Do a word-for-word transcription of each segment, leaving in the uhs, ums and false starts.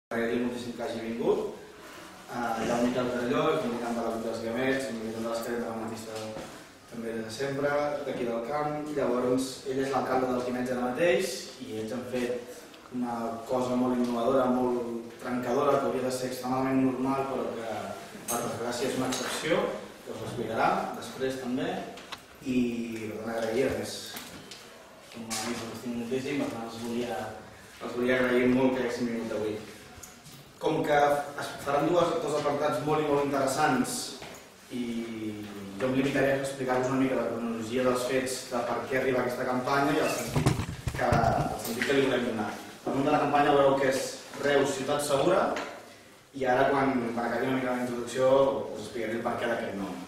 Agrair moltíssim que hagi vingut. Hi ha un Miquel Caralló, el militant de la Grup dels Gamets, el militant de l'esquerra independentista també des de sempre, d'aquí del camp. Llavors, ell és l'alcalde del Quimet ara mateix i ells han fet una cosa molt innovadora, molt trencadora, que hauria de ser extremadament normal, però que per desgràcia és una excepció, que us l'explicarà després també. I per tant, agrair, a més, som amics, els estim moltíssim, per tant, els volia, els volia agrair molt que haguessin vingut avui. Com que es faran dos, dos apartats molt i molt interessants i jo em limitaré a explicar-vos una mica la cronologia dels fets de per què arriba aquesta campanya i el sentit que, el sentit que li volem donar. El nom de la campanya veureu que és Reus, ciutat segura, i ara quan, quan acabi una mica la introducció us explicaré el per què d'aquest nom.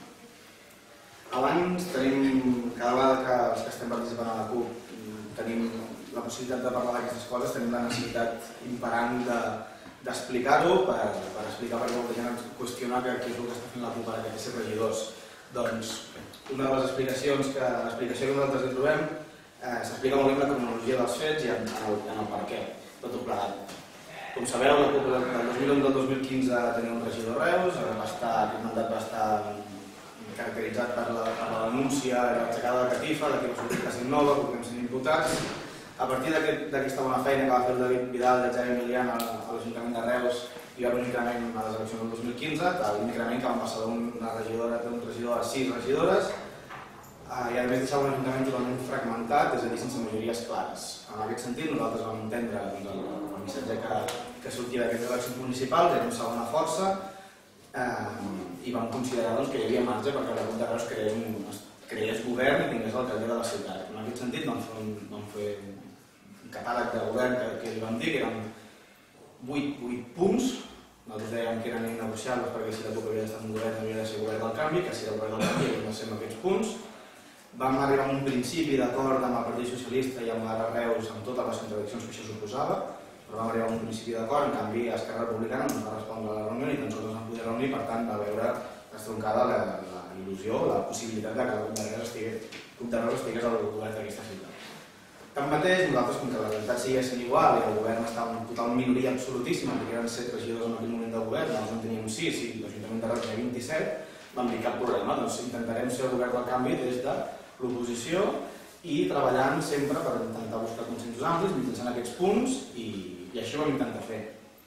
Abans tenim, cada vegada que els que estem participant a la CUP tenim la possibilitat de parlar d'aquestes coses, tenim la necessitat imperant de d'explicar-ho per, per explicar perquè molta gent ens qüestiona que què és el que està fent la CUP ara que té ser regidors. Doncs una de les explicacions que l'explicació que nosaltres hi trobem eh, s'explica molt bé en la cronologia dels fets i en, en, el, en el per què de tot plegat. Com sabeu, la CUP del dos mil onze al dos mil quinze tenia un regidor a Reus, va estar, aquest mandat va estar caracteritzat per la, per la denúncia i l'aixecada de catifa, de que va sortir que s'innova, que podem ser imputats. A partir d'aquesta bona feina que va fer el David Vidal de Xavi Emilian a l'Ajuntament de Reus hi va haver un increment a les eleccions del dos mil quinze, un increment que van passar d'una regidora d'un regidor a sis regidores i a més deixava un ajuntament totalment fragmentat, és a dir, sense majories clares. En aquest sentit, nosaltres vam entendre doncs, el, el missatge que, que sortia d'aquestes eleccions municipals, era una segona força eh, i vam considerar doncs, que hi havia marge perquè la CUP de Reus creés, creés govern i tingués l'alcaldia de la ciutat. En aquest sentit vam fer un, vam fer un catàleg de govern que, que li vam dir que eren vuit punts. Nosaltres dèiem que eren innegociables perquè si la CUP havia d'estar en un govern havia de ser govern del canvi, que si era el govern del canvi havia de ser amb aquests punts. Vam arribar a un principi d'acord amb el Partit Socialista i amb la Reus amb totes les contradiccions que això suposava, però vam arribar a un principi d'acord, en canvi Esquerra Republicana no ens va respondre a la reunió i tan sols ens vam poder reunir, per tant va veure estroncada la, la il·lusió, la possibilitat de que la CUP de Reus estigués, CUP de Reus estigués al govern d'aquesta ciutat. Tanmateix, nosaltres, com que la realitat seguia igual i el govern estava en total minoria absolutíssima, perquè eren set regidors en aquell moment del govern, nosaltres en teníem sis i l'Ajuntament de Reus tenia vint-i-set, vam dir cap problema, doncs intentarem ser el govern del canvi des de l'oposició i treballant sempre per intentar buscar consensos amplis mitjançant aquests punts i, i això vam intentar fer.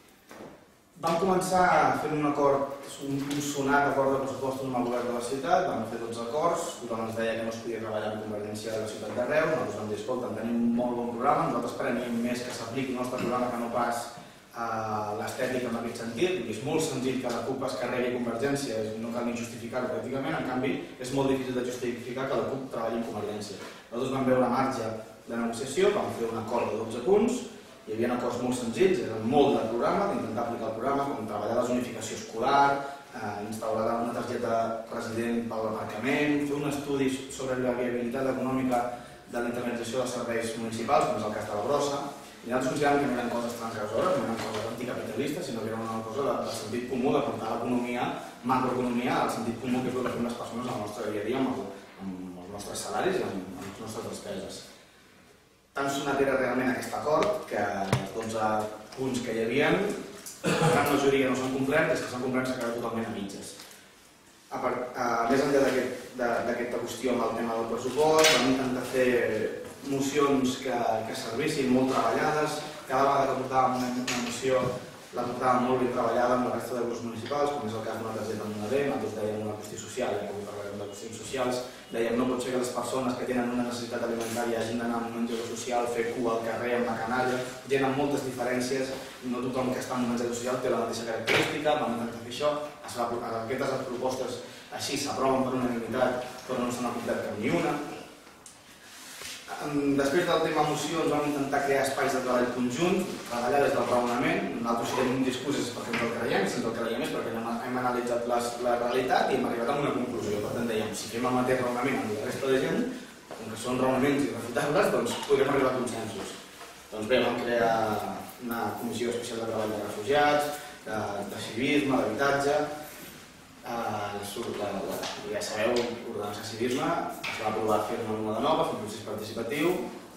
Vam començar fent un acord, un, un sonat acord de pressupostos amb el govern de la ciutat, vam fer dotze acords, tothom ens deia que no es podia treballar en convergència de la ciutat de Reus, nosaltres vam dir, escolta, tenim un molt bon programa, nosaltres prenem més que s'apliqui el nostre programa que no pas a l'estètica en aquest sentit, és molt senzill que la CUP es carregui Convergència, no cal ni justificar-ho pràcticament, en canvi és molt difícil de justificar que la CUP treballi en Convergència. Nosaltres vam veure marge de negociació, vam fer un acord de dotze punts, hi havia acords molt senzills, eren molt del programa, d'intentar aplicar el programa, com treballar la zonificació escolar, eh, instal·lar una targeta resident per l'aparcament, fer un estudi sobre la viabilitat econòmica de la internalització dels serveis municipals, com és el cas de la Brossa, i nosaltres considerem que no eren coses transgressores, no eren coses anticapitalistes, sinó que era una cosa de, de sentit comú, de portar l'economia, macroeconomia, al sentit comú que és el que fem les persones al nostre dia a dia, amb, el, amb els nostres salaris i amb, amb les nostres despeses. Tan sonat era realment aquest acord que els dotze punts que hi havia, la gran majoria no s'han complert, és que s'han complert s'ha quedat totalment a mitges. A part, a, més enllà d'aquesta qüestió amb el tema del pressupost, vam intentar fer mocions que, que servissin molt treballades, cada vegada que portàvem una, una moció la portàvem molt ben treballada amb la resta de grups municipals, com és el cas d'una targeta amb una D, nosaltres dèiem una qüestió social, ja que avui parlarem de qüestions socials, dèiem no pot ser que les persones que tenen una necessitat alimentària hagin d'anar a un menjador social, fer cua al carrer amb la canalla, tenen moltes diferències, no tothom que està en un menjador social té la mateixa característica, vam intentar fer això, aquestes propostes així s'aproven per unanimitat, però no s'han aplicat cap ni una. Després del tema mocions vam intentar crear espais de treball conjunt, treballar des del raonament, nosaltres si tenim un discurs és perquè ens el creiem, si ens el creiem és perquè hem analitzat la realitat i hem arribat a una conclusió. Per tant dèiem, si fem el mateix raonament amb la resta de gent, com que són raonaments irrefutables, doncs podrem arribar a consensos. Doncs bé, vam crear una comissió especial de treball de refugiats, de, de civisme, d'habitatge. Uh, la, la, ja sabeu, ordenança civisme, es va aprovar fer-ne una de nova, fer un procés participatiu,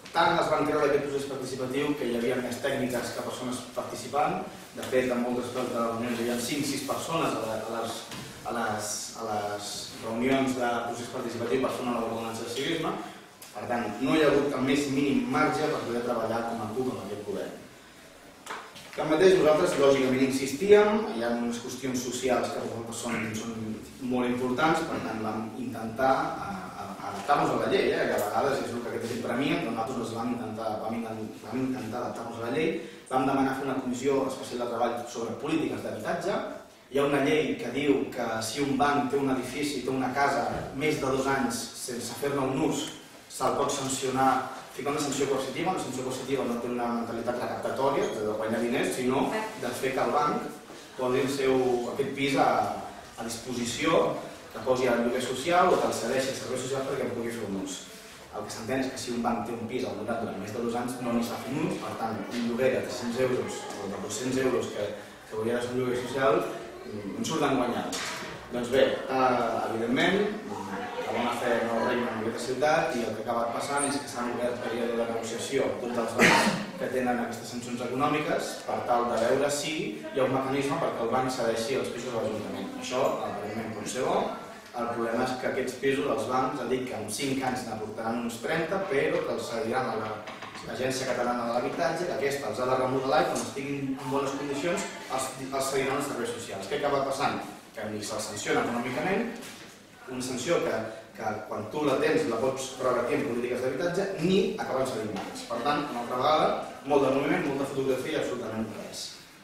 tant es van creure aquest procés participatiu que hi havia més tècniques que persones participant. De fet, en moltes de les reunions hi havia cinc o sis persones a les, a les, a les reunions de procés participatiu per fer una nova ordenança de civisme. Per tant, no hi ha hagut el més mínim marge per poder treballar com a CUP amb aquest govern. Tanmateix, nosaltres lògicament insistíem, hi ha unes qüestions socials que són, són molt importants, per tant vam intentar adaptar-nos a la llei, eh? que a vegades és el que aquest premia, però nosaltres vam intentar, vam intentar, vam intentar adaptar-nos a la llei. Vam demanar fer una comissió especial de treball sobre polítiques d'habitatge. Hi ha una llei que diu que si un banc té un edifici, té una casa més de dos anys sense fer-ne un ús, se'l pot sancionar, ficar una sanció coercitiva. Una sanció coercitiva no té una mentalitat recaptatòria, de guanyar diners, sinó de fer que el banc posi el seu, aquest pis a, a disposició, que posi al lloguer social o que el cedeixi al servei social perquè en pugui fer un ús. El que s'entén és que si un banc té un pis al donat durant més de dos anys no n'hi fa fer un ús, per tant, un lloguer de tres-cents euros o de dos-cents euros que, que hauria de ser un lloguer social, en surten guanyant. Doncs bé, eh, evidentment, la bona fe no regna en aquesta ciutat i el que ha acabat passant és que s'han obert període de negociació amb tots els bancs que tenen aquestes sancions econòmiques per tal de veure si hi ha un mecanisme perquè el banc cedeixi els pisos a l'Ajuntament. Això, aparentment, pot ser bo. El problema és que aquests pisos, els bancs, han dit que en cinc anys n'aportaran uns trenta, però que els cediran a l'Agència Catalana de l'Habitatge, que aquesta els ha de remodelar i quan estiguin en bones condicions els, els cediran als serveis socials. Què acaba passant? Que ni se'ls sanciona econòmicament, una sanció que, que quan tu la tens la pots revertir en polítiques d'habitatge, ni acaben cedint bancs. Per tant, una altra vegada, molt de moviment, molta fotografia i absolutament res.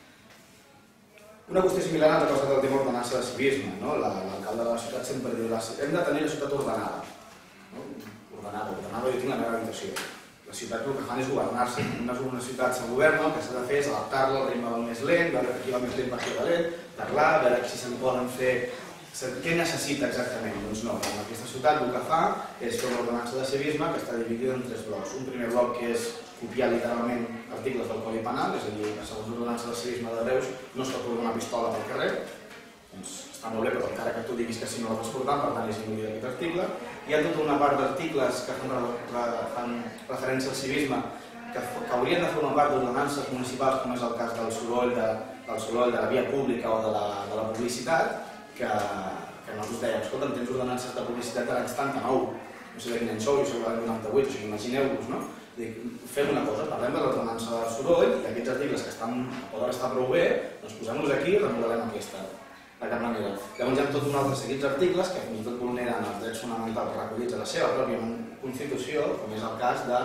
Una qüestió similar ens ha passat el tema ordenança de civisme. No? L'alcalde de la ciutat sempre diu hem de tenir la ciutat ordenada. No? Ordenada, ordenada, jo tinc la meva habitació. La ciutat el que fan és governar-se. Una, una ciutat se governa, el que s'ha de fer és adaptar-la al ritme del més lent, veure qui va més lent per qui va lent, parlar, veure si se'n poden fer... Què necessita exactament? Doncs no, en aquesta ciutat el que fa és fer una ordenança de civisme que està dividida en tres blocs. Un primer bloc que és copiar literalment articles del Codi Penal, és a dir, que segons l'ordenança de civisme de Reus no es pot portar una pistola pel carrer. Doncs està molt bé, però encara que tu diguis que si no la pots portar, per tant és inútil aquest article. Hi ha tota una part d'articles que fan, fan referència al civisme que, que haurien de formar part d'ordenances municipals, com és el cas del soroll de, del soroll de la via pública o de la, de la publicitat, que, que nosaltres dèiem, escolta, tens ordenances de publicitat de l'any setanta-nou, no sé de quin any sou, jo soc de l'any noranta-vuit, o sigui, imagineu-vos, no? Dic, fem una cosa, parlem de l'ordenança del soroll i aquests articles que estan, poden estar prou bé, doncs posem-los aquí i remodelem aquesta, de cap manera. Llavors hi ha tot un altre seguits articles que fins i tot vulneren els drets fonamentals recollits a la seva pròpia Constitució, com és el cas de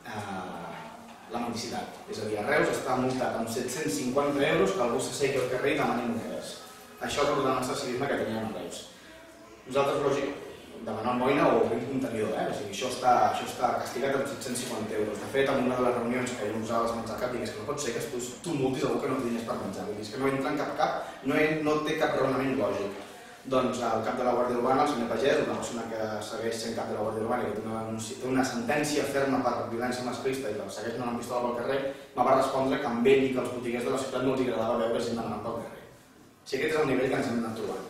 eh, la mendicitat. És a dir, a Reus està multat amb set-cents cinquanta euros que algú s'assequi al carrer i demani monedes. Això és l'ordenança de civisme que teníem a Reus. Nosaltres, lògic, demanar moïna o un contenidor, eh? O sigui, això està, això està castigat amb set-cents cinquanta euros. De fet, en una de les reunions que jo posava les mans al cap, digués que no pot ser que tu, tu multis algú que no té diners per menjar. Vull dir, que no entra en cap cap, no, no té cap raonament lògic. Doncs el cap de la Guàrdia Urbana, el senyor Pagès, una persona que segueix sent cap de la Guàrdia Urbana i que té una, té una sentència ferma per violència masclista i que segueix anant amb pistola pel carrer, me va respondre que amb ell i que els botiguers de la ciutat no els agradava veure gent demanant pel carrer. O sigui, aquest és el nivell que ens hem anat trobant.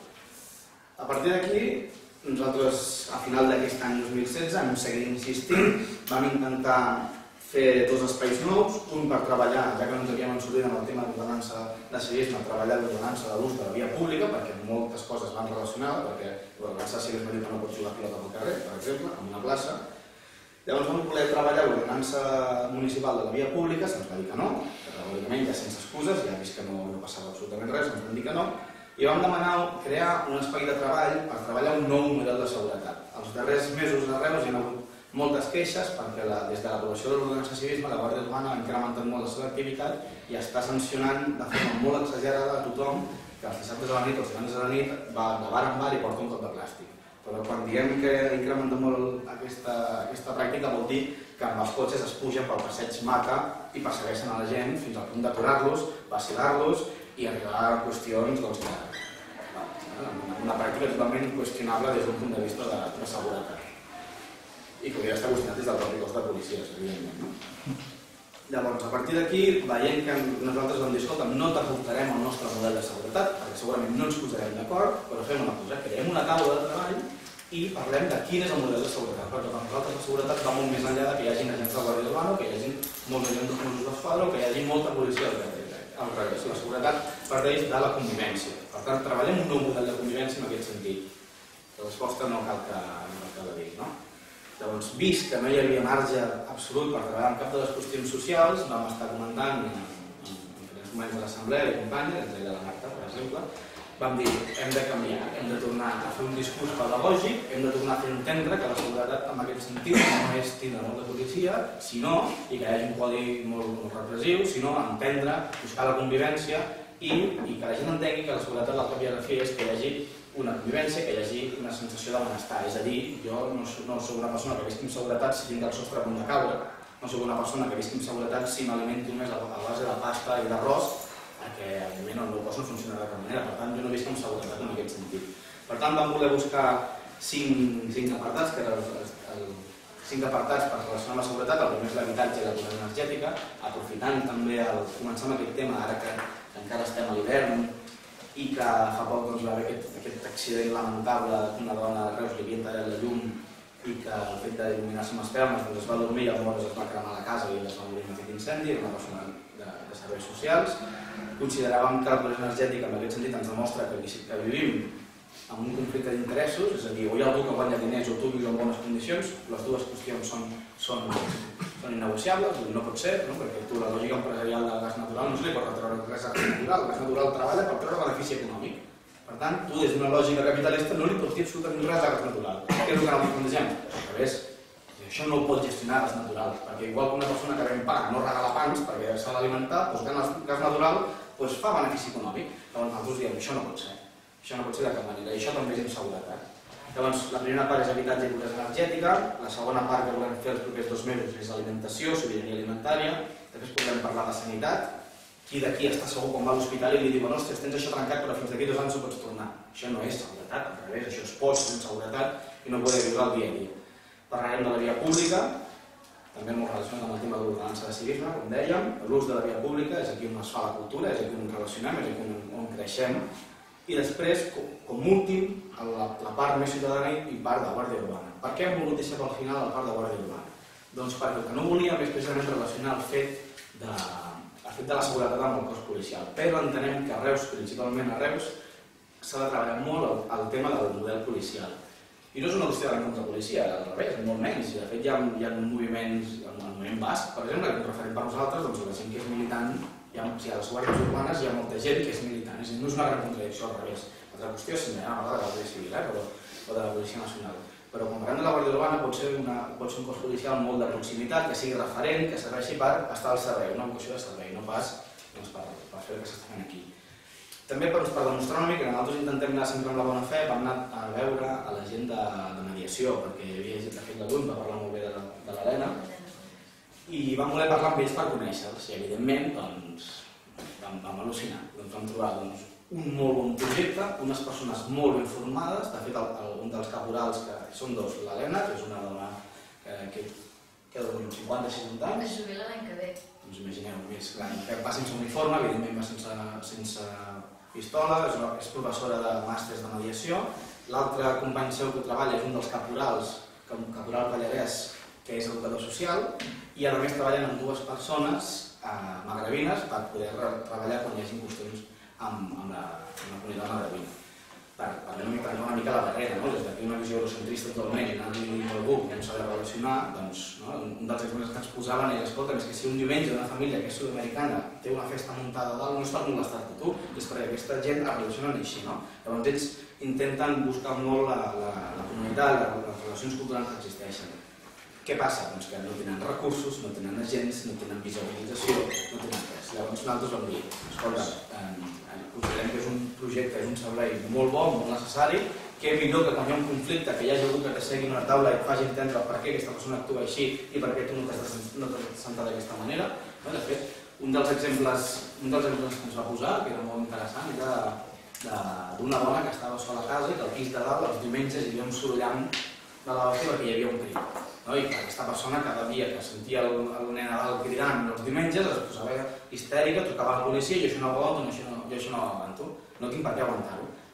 A partir d'aquí, nosaltres, a final d'aquest any dos mil setze, hem seguit insistint, vam intentar fer dos espais nous, un per treballar, ja que no ens havíem sortit en el tema d'ordenança de civisme, treballar l'ordenança de l'ús de la via pública, perquè moltes coses van relacionades, perquè l'ordenança de civisme diu que no pots jugar a pilota pel carrer, per exemple, en una plaça. Llavors vam voler treballar l'ordenança municipal de la via pública, se'ns va dir que no, que teòricament ja sense excuses, ja hem vist que no, no passava absolutament res, ens van dir que no, i vam demanar crear un espai de treball per treballar un nou model de seguretat. Els darrers mesos de Reus hi ha hagut moltes queixes perquè la, des de l'aprovació de l'ordenança de civisme la Guàrdia Urbana ha incrementat molt la seva activitat i està sancionant de forma molt exagerada a tothom que els dissabtes a la nit o els divendres a la nit va de bar en bar i porta un cop de plàstic. Però quan diem que incrementa molt aquesta, aquesta pràctica vol dir que amb els cotxes es pugen pel passeig Mata i persegueixen a la gent fins al punt d'aturar-los, vacilar-los i arribar a qüestions doncs, de, una pràctica totalment qüestionable des d'un punt de vista de, de seguretat. I que hauria d'estar qüestionat des del propi cos de policies, evidentment. No? Llavors, a partir d'aquí, veient que nosaltres vam dir, escolta, no t'aportarem el nostre model de seguretat, perquè segurament no ens posarem d'acord, però fem una cosa, creem una taula de treball i parlem de quin és el model de seguretat, perquè per nosaltres la seguretat va molt més enllà de que hi hagi agents de Guàrdia Urbana, que hi hagi molts agents de Mossos d'Esquadra o que hi hagi molta policia al darrere. Al revés, la seguretat parteix de la convivència. Per tant, treballem un nou model de convivència en aquest sentit. La resposta no cal que, no cal que la digui, no? Llavors, vist que no hi havia marge absolut per treballar en cap de les qüestions socials, vam estar comentant en, en, en els moments de l'assemblea i companya, entre ella la Marta, per exemple, vam dir, hem de canviar, hem de tornar a fer un discurs pedagògic, hem de tornar a fer entendre que la seguretat en aquest sentit no és tindre molta policia, sinó, i que hi hagi un codi molt, molt repressiu, sinó entendre, buscar la convivència i, i que la gent entengui que la seguretat el que havia de fer és que hi hagi una convivència, que hi hagi una sensació de benestar. És a dir, jo no, no soc una persona que visqui amb seguretat si tinc el sostre a punt de caure, no soc una persona que visqui amb seguretat si m'alimento només a base de pasta i d'arròs, que evidentment el meu cos no funciona de cap manera, per tant jo no visc amb seguretat en aquest sentit. Per tant vam voler buscar cinc, cinc apartats, que eren els, els, cinc apartats per relacionar amb la seguretat. El primer és l'habitatge i la pobresa energètica, aprofitant també el començar amb aquest tema, ara que, que encara estem a l'hivern i que fa poc doncs, va haver aquest, aquest accident lamentable d'una dona de Reus que havia tallat la llum i que el fet d'il·luminar-se amb espelmes doncs, es va dormir i aleshores es va cremar la casa i es va morir amb aquest incendi, era una persona de, de serveis socials. Consideràvem que la pobresa energètica en aquest sentit ens demostra que, que vivim en un conflicte d'interessos, és a dir, o hi ha algú que guanya diners o tu vius en bones condicions, les dues qüestions són, són, són innegociables, no pot ser, no? Perquè tu la lògica empresarial del gas natural no se li pot retreure res a gas natural, el gas natural treballa per treure benefici econòmic. Per tant, tu des d'una lògica capitalista no li pots dir absolutament res a gas natural. Què és el que nosaltres plantegem? Al revés. Això no ho pot gestionar gas natural, perquè igual que una persona que ven pa no regala pans perquè s'ha d'alimentar, doncs gas natural doncs fa benefici econòmic. Llavors nosaltres diem, això no pot ser, això no pot ser de cap manera, i això també és inseguretat. Llavors la primera part és habitatge i pobresa energètica, la segona part que volem fer els propers dos mesos és alimentació, sobirania alimentària, després podrem parlar de sanitat, qui d'aquí està segur quan va a l'hospital i li diuen, ostres, tens això trencat però fins d'aquí dos anys ho pots tornar. Això no és seguretat, al revés, això és pots d'inseguretat i no poder viure el dia a dia. Parlarem de la via pública, també molt relacionat amb el tema de l'ordenança de civisme, com dèiem, l'ús de la via pública, és aquí on es fa la cultura, és aquí on relacionem, és aquí on, on creixem, i després, com, com últim, la, la part més ciutadana i part de Guàrdia Urbana. Per què hem volgut deixar pel final la part de Guàrdia Urbana? Doncs perquè el que no volíem és precisament relacionar el fet de, el fet de la seguretat amb el cos policial, però entenem que a Reus, principalment a Reus, s'ha de treballar molt el, el tema del model policial. I no és una qüestió de la contrapolicia, al revés, molt menys. De fet, hi ha, hi ha moviments, el moviment basc, per exemple, que referent per nosaltres, doncs la gent que és militant, hi ha, o sigui, a les guàrdies urbanes hi ha molta gent que és militant, és a dir, no és una gran contradicció, al revés. L'altra qüestió és si hi ha una part de la Guàrdia Civil, eh, però, o de la Policia Nacional. Però quan parlem de la Guàrdia Urbana pot ser, una, pot ser un cos policial molt de proximitat, que sigui referent, que serveixi per estar al servei, una vocació de servei, no pas doncs, per, per fer el que s'està fent aquí. També per, per demostrar una mica que nosaltres intentem anar sempre amb la bona fe, vam anar a veure a la gent de, de mediació, perquè hi havia gent que ha fet la llum, va parlar molt bé de, de l'Helena, i vam voler parlar amb ells per conèixer-los, i evidentment doncs, vam, vam al·lucinar, doncs, vam trobar doncs, un molt bon projecte, unes persones molt ben formades, de fet el, el, un dels caporals, que són dos, l'Helena, que és una dona que, que, que ha d'uns cinquanta seixanta anys. Es jubila l'any que ve. Doncs imagineu, més gran, que va sense uniforme, evidentment va sense, sense pistola, és, una, és professora de màsters de mediació. L'altre company seu que treballa és un dels caporals, caporal Pallarès, que és educador social, i a més treballen amb dues persones eh, magrebines per poder treballar quan hi hagi qüestions amb, amb, la, amb la comunitat magrebina. Per, per una mica, una mica la barrera, no? Des d'aquí una visió eurocentrista totalment, i anar-li a algú que no s'ha de relacionar, doncs, no? Un dels exemples que ens posaven és, escolta, és que si un diumenge una família que és sud-americana té una festa muntada a dalt, no és per molestar-te tu, és perquè aquesta gent es relacionen així, no? Llavors ells intenten buscar molt la, la, la comunitat, les, les relacions culturals que existeixen. Què passa? Doncs que no tenen recursos, no tenen agents, no tenen visualització, no tenen res. Llavors nosaltres vam dir, escolta, eh, considerem que és un projecte, és un servei molt bo, molt necessari, que és millor que quan hi ha un conflicte, que hi hagi algú que t'assegui en una taula i et faci entendre per què aquesta persona actua així i per què tu no t'has no de sentar d'aquesta manera. De fet, un dels exemples, un dels exemples que ens va posar, que era molt interessant, era d'una dona que estava sola a casa i que al pis de dalt els diumenges hi havia un sorollant de la base perquè hi havia un crim. No? I aquesta persona cada dia que sentia el, el nen a dalt cridant els diumenges es posava histèrica, trucava a la policia i jo això no ho aguanto, no, això no, jo això no ho aguanto, no tinc per què aguantar-ho.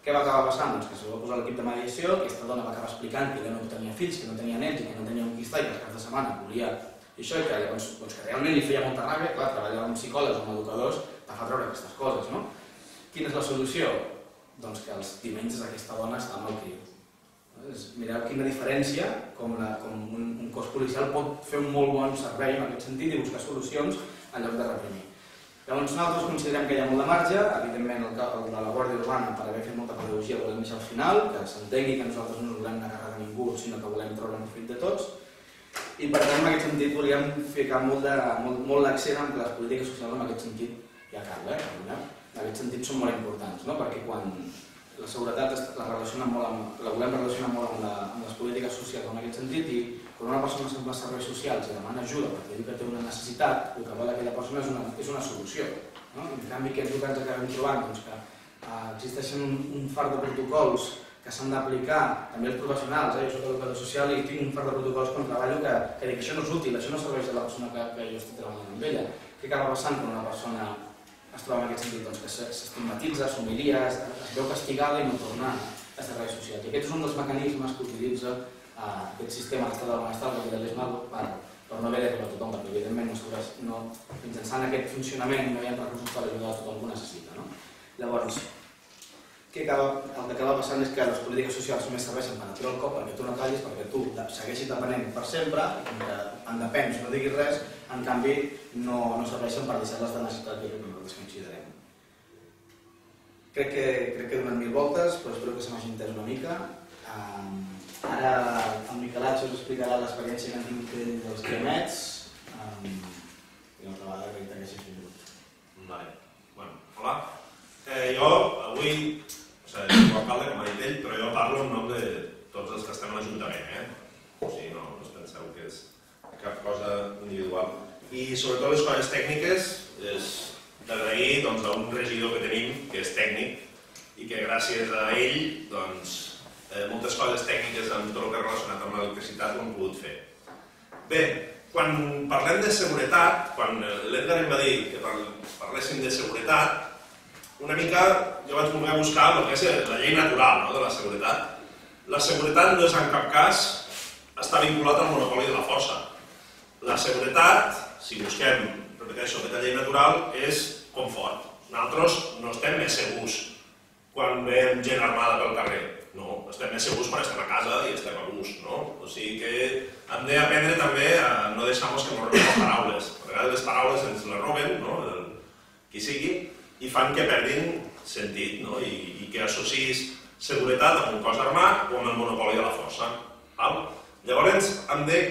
Què va acabar passant? Doncs que se va posar l'equip de mediació, aquesta dona va acabar explicant que ella no tenia fills, que no tenia nens i que no tenia un quistà i que els caps de setmana volia això i que, doncs, doncs, que realment li feia molta ràbia. Clar, treballar amb psicòlegs o amb educadors te fa treure aquestes coses, no? Quina és la solució? Doncs que els diumenges aquesta dona està amb el criu. Mireu quina diferència, com, la, com un, un cos policial pot fer un molt bon servei en aquest sentit i buscar solucions en lloc de reprimir. Llavors nosaltres considerem que hi ha molt de marge, evidentment el, el de la Guàrdia Urbana per haver fet molta pedagogia volem deixar al final, que s'entengui que nosaltres no volem anar a carregar ningú, sinó que volem treure un profit de tots. I per tant en aquest sentit volíem ficar molt, de, molt, molt l'accent en que les polítiques socials en aquest sentit hi ha cal, eh? En aquest sentit són molt importants, no? Perquè quan la seguretat la, relaciona molt amb, la volem relacionar molt amb, la, amb les polítiques socials en aquest sentit i quan una persona se'n va a serveis socials i demana ajuda perquè diu que té una necessitat, el que vol aquella persona és una, és una solució. No? En canvi, què és el que ens acabem trobant? Doncs que eh, existeixen un, un far de protocols que s'han d'aplicar, també els professionals, eh? Jo soc educador social i tinc un far de protocols quan treballo que, que dic que això no és útil, això no serveix a la persona que, que jo estic treballant amb ella. Què acaba passant quan una persona es troba en aquest sentit? Doncs que s'estigmatitza, s'humilia, es, es veu castigada i no torna a serveis socials. I aquest és un dels mecanismes que utilitza eh, aquest sistema d'estat del benestar, el capitalisme, per, per no haver d'arribar a tothom, perquè evidentment no serveix, no, mitjançant aquest funcionament no hi ha recursos per ajudar a tothom que ho necessita. No? Llavors, que acaba, el que acaba passant és que les polítiques socials només serveixen per aturar el cop perquè tu no callis, perquè tu segueixis depenent per sempre i com que en depens no diguis res, en canvi no, no serveixen per deixar-les de necessitat, que és el que nosaltres considerem. Crec que, crec que he donat mil voltes, però espero que se m'hagi entès una mica. Um, ara el Miquelatge us explicarà l'experiència que han tingut ell dels Guiamets um, i una altra vegada agraït que hagi vingut. Vale. Bueno, hola. Eh, jo avui, o sigui, soc alcalde, com ha dit ell, però jo parlo en nom de tots els que estem a l'Ajuntament, eh? O sigui, no, no us penseu que és cap cosa individual. I sobretot les coses tècniques és d'agrair doncs, a un regidor que tenim, que és tècnic, i que gràcies a ell doncs, eh, moltes coses tècniques amb tot el que ha relacionat amb l'electricitat ho hem pogut fer. Bé, quan parlem de seguretat, quan l'Edgar em va dir que parléssim de seguretat, una mica jo vaig voler buscar el que és la llei natural, no, de la seguretat. La seguretat no és en cap cas està vinculat al monopoli de la força. La seguretat, si busquem, repeteixo, aquesta llei natural, és confort. Nosaltres no estem més segurs quan veiem gent armada pel carrer. No, estem més segurs quan estem a casa i estem a gust, no? O sigui que hem d'aprendre també a no deixar-nos que ens roben les paraules. A vegades les paraules ens les roben, no? El, qui sigui, i fan que perdin sentit, no? I, i que associs seguretat amb un cos armat o amb el monopoli de la força. Val? Llavors, hem de...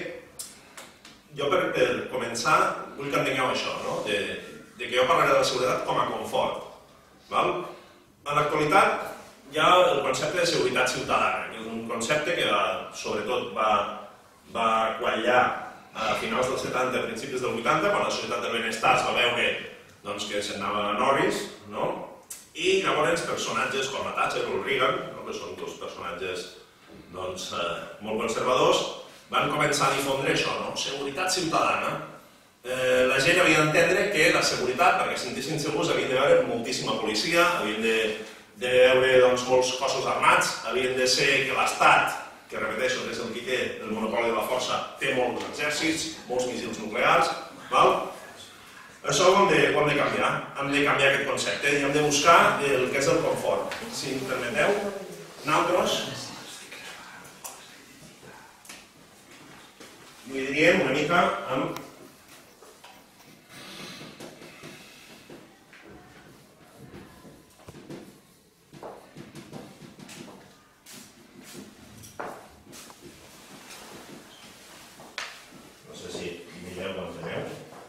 Jo, per, per començar, vull que entengueu això, no? de, de que jo parlaré de la seguretat com a confort. Val? En l'actualitat hi ha el concepte de seguretat ciutadana, que és un concepte que va, sobretot va, va quallar a finals dels setanta, a principis del vuitanta, quan la societat del benestar es va veure doncs, que s'anava a Norris, no? I llavors personatges com la Thatcher o el Reagan, no? Que són dos personatges doncs, eh, molt conservadors, van començar a difondre això, no? Seguretat ciutadana. Eh, la gent havia d'entendre que la seguretat, perquè es sentissin segurs, havien de veure moltíssima policia, havien de, de veure doncs, molts cossos armats, havien de ser que l'Estat, que repeteixo, que és el qui té el monopoli de la força, té molts exèrcits, molts míssils nuclears, val? Això ho hem, de, ho hem de canviar, hem de canviar aquest concepte i hem de buscar el que és el confort. Si em permeteu, nosaltres ho diríem una mica amb... No sé si mireu o enteneu.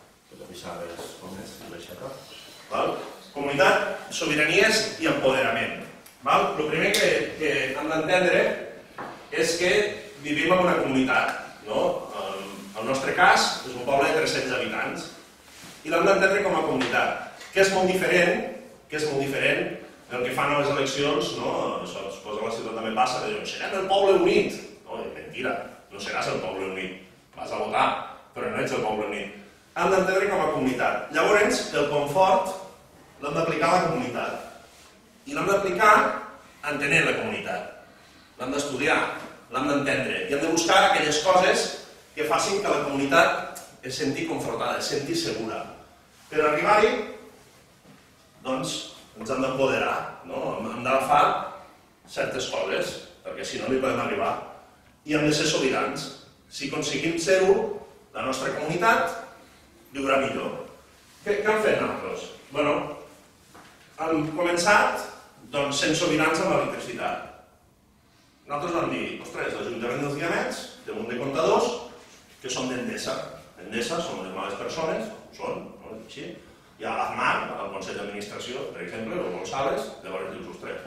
Comunitat, sobiranies i empoderament. El primer que, que hem d'entendre és que vivim en una comunitat. No? El nostre cas és un poble de tres-cents habitants i l'hem d'entendre com a comunitat, que és molt diferent, que és molt diferent el que fan a les eleccions, no? Això, suposo que a la ciutat també passa, de dir, serem el poble unit. No, és mentira, no seràs el poble unit, vas a votar, però no ets el poble unit. Hem d'entendre com a comunitat. Llavors, el confort l'hem d'aplicar a la comunitat. I l'hem d'aplicar entenent la comunitat. L'hem d'estudiar, l'hem d'entendre i hem de buscar aquelles coses que facin que la comunitat es senti confortada, es senti segura. Per arribar-hi, doncs, ens hem d'empoderar, hem d'agafar certes coses, perquè si no no hi podem arribar. I hem de ser sobirans. Si aconseguim ser-ho, la nostra comunitat viurà millor. Què hem fet nosaltres? Bé, hem començat sent sobirans amb l'electricitat. Nosaltres vam dir, ostres, l'Ajuntament dels Guiamets té un munt de comptadors que són d'Endesa. Endesa són les males persones, són, no és així. Hi ha l'Azmar, al Consell d'Administració, per exemple, o González, llavors dius, ostres.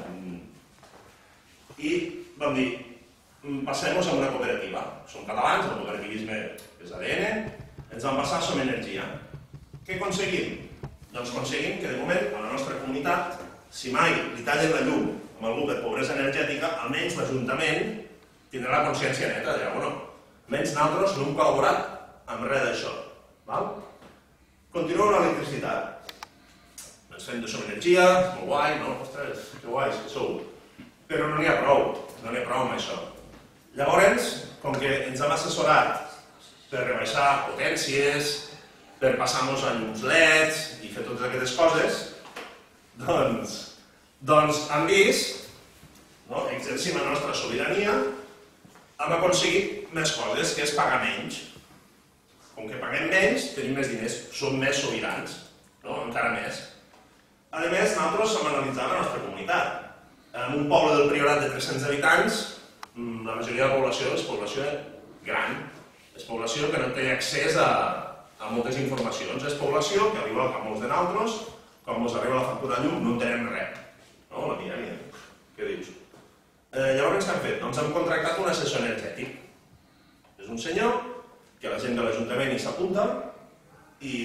I vam dir, passem-nos a una cooperativa. Som catalans, el cooperativisme és A D N, ens vam passar, som energia. Què aconseguim? Doncs aconseguim que, de moment, a la nostra comunitat, si mai li tallen la llum amb algú per pobresa energètica, almenys l'Ajuntament tindrà la consciència neta, dirà, bueno, almenys nosaltres no hem col·laborat amb res d'això. Continuem amb l'electricitat. Ens fem de som energia, molt guai, no? Ostres, que guais que sou. Però no n'hi ha prou, no n'hi ha prou amb això. Llavors, com que ens hem assessorat per rebaixar potències, per passar-nos a llums L E Ds i fer totes aquestes coses, doncs, doncs hem vist, no, exercint la nostra sobirania, hem aconseguit més coses, que és pagar menys. Com que paguem menys, tenim més diners, som més sobirans, no? Encara més. A més, nosaltres hem analitzat la nostra comunitat. En un poble del Priorat de tres-cents habitants, la majoria de la població és població gran, és població que no té accés a, a moltes informacions, és població que arriba a molts de nosaltres, quan ens arriba la factura de llum no entenem res. No, la mira, mira, què dius? Eh, llavors què hem fet? Doncs hem contractat un assessor energètic. És un senyor que la gent de l'Ajuntament hi s'apunta i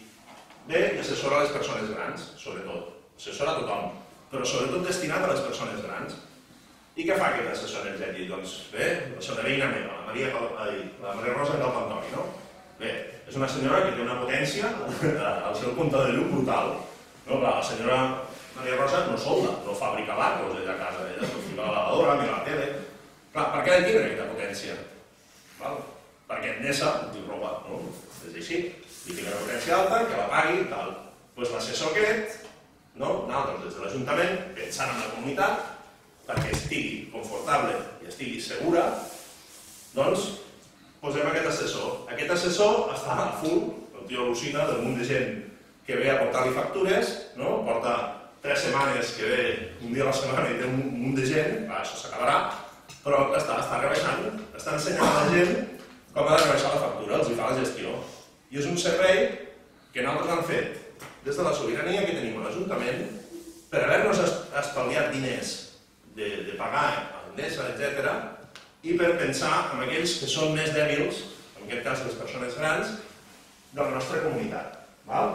ve i assessora les persones grans, sobretot. Assessora a tothom, però sobretot destinat a les persones grans. I què fa aquest assessor energètic? Doncs bé, això de veïna meva, la Maria, la Maria Rosa del Pantoni, no? Bé, és una senyora que té una potència al seu compte de llum brutal. No, clar, la senyora Maria Rosa no solda, no fabrica barcos ella a casa, ella no fica la lavadora, ni la tele. Clar, per què ha de tindre aquesta potència? Val? Perquè Endesa diu roba, no? És així. Li fica una potència alta, que la pagui i tal. Doncs l'assessor aquest, no? Nosaltres des de l'Ajuntament, pensant en la comunitat, perquè estigui confortable i estigui segura, doncs posem aquest assessor. Aquest assessor està a full, el tio al·lucina del munt de gent que ve a portar-li factures, no? Porta tres setmanes que ve un dia a la setmana i té un munt de gent, clar, això s'acabarà, però està, està rebaixant, està ensenyant a la gent com ha de rebaixar la factura, els hi fa la gestió. I és un servei que nosaltres hem fet des de la sobirania que tenim a l'Ajuntament per haver-nos estalviat diners de, de pagar a Endesa, etcètera, i per pensar en aquells que són més dèbils, en aquest cas les persones grans, de la nostra comunitat. Val?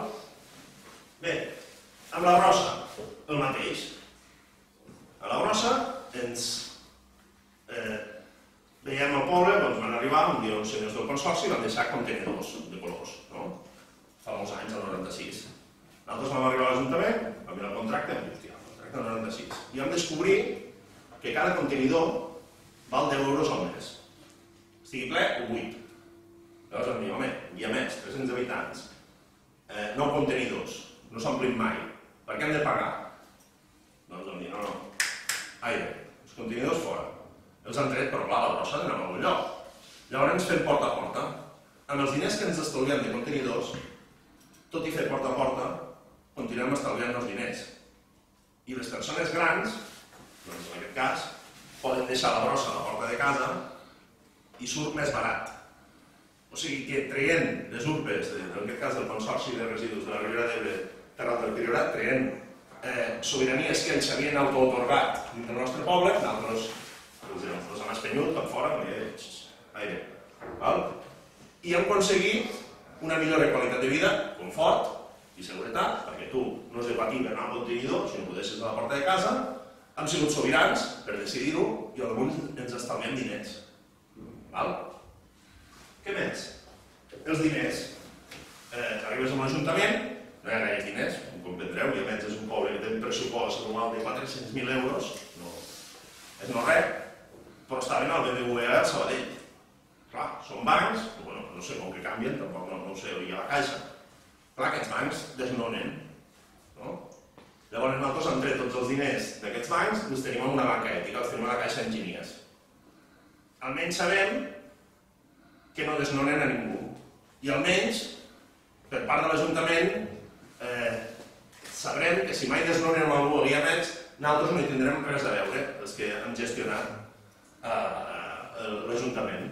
Bé, amb la brossa, el mateix. A la brossa ens eh, veiem al poble, doncs van arribar un dia uns senyors del consorci i van deixar contenidors de colors, no? Fa molts anys, el noranta-sis. Nosaltres vam arribar a l'Ajuntament, vam mirar el contracte, vam dir, hòstia, el contracte del noranta-sis. I vam descobrir que cada contenidor val deu euros al mes. Estigui ple o buit. Llavors vam dir, home, hi ha més, tres-cents habitants, eh, nou contenidors, no s'omplin mai. Per què hem de pagar? Doncs vam dir, no, no, aire, els contenidors fora. Els han tret, però clar, la brossa d'anar a algun lloc. Llavors ens fem porta a porta. Amb els diners que ens estalviem de contenidors, tot i fer porta a porta, continuem estalviant els diners. I les persones grans, doncs en aquest cas, poden deixar la brossa a la porta de casa i surt més barat. O sigui que traient les urpes, en aquest cas del Consorci de Residus de la Ribera d'Ebre, Terrat del Priorat, traient eh, sobiranies que ells s'havien autoatorgat dins del nostre poble, nosaltres els hem espenyut cap fora, aire. Val? I hem aconseguit una millora qualitat de vida, confort i seguretat, perquè tu no has de patir per anar al contenidor, si no ho deixes a la porta de casa, hem sigut sobirans per decidir-ho i alguns ens estalviem diners. Val? Què més? Els diners. Eh, arribes a un ajuntament, no hi ha gaire diners, com comprendreu, i a més és un poble que té un pressupost anual de quatre-cents mil euros, no, és no res, però estaven al B B V A a Sabadell. Clar, són bancs, no sé com que canvien, tampoc no ho sé, hi ha la caixa. Clar, aquests bancs desnonen. Llavors nosaltres hem tret tots els diners d'aquests bancs i els tenim en una banca ètica, els tenim a la caixa d'enginyers. Almenys sabem que no desnonen a ningú. I almenys, per part de l'Ajuntament, sabrem que si mai desnonen a algú i a més, nosaltres no hi tindrem res a veure, els que hem gestionat l'Ajuntament.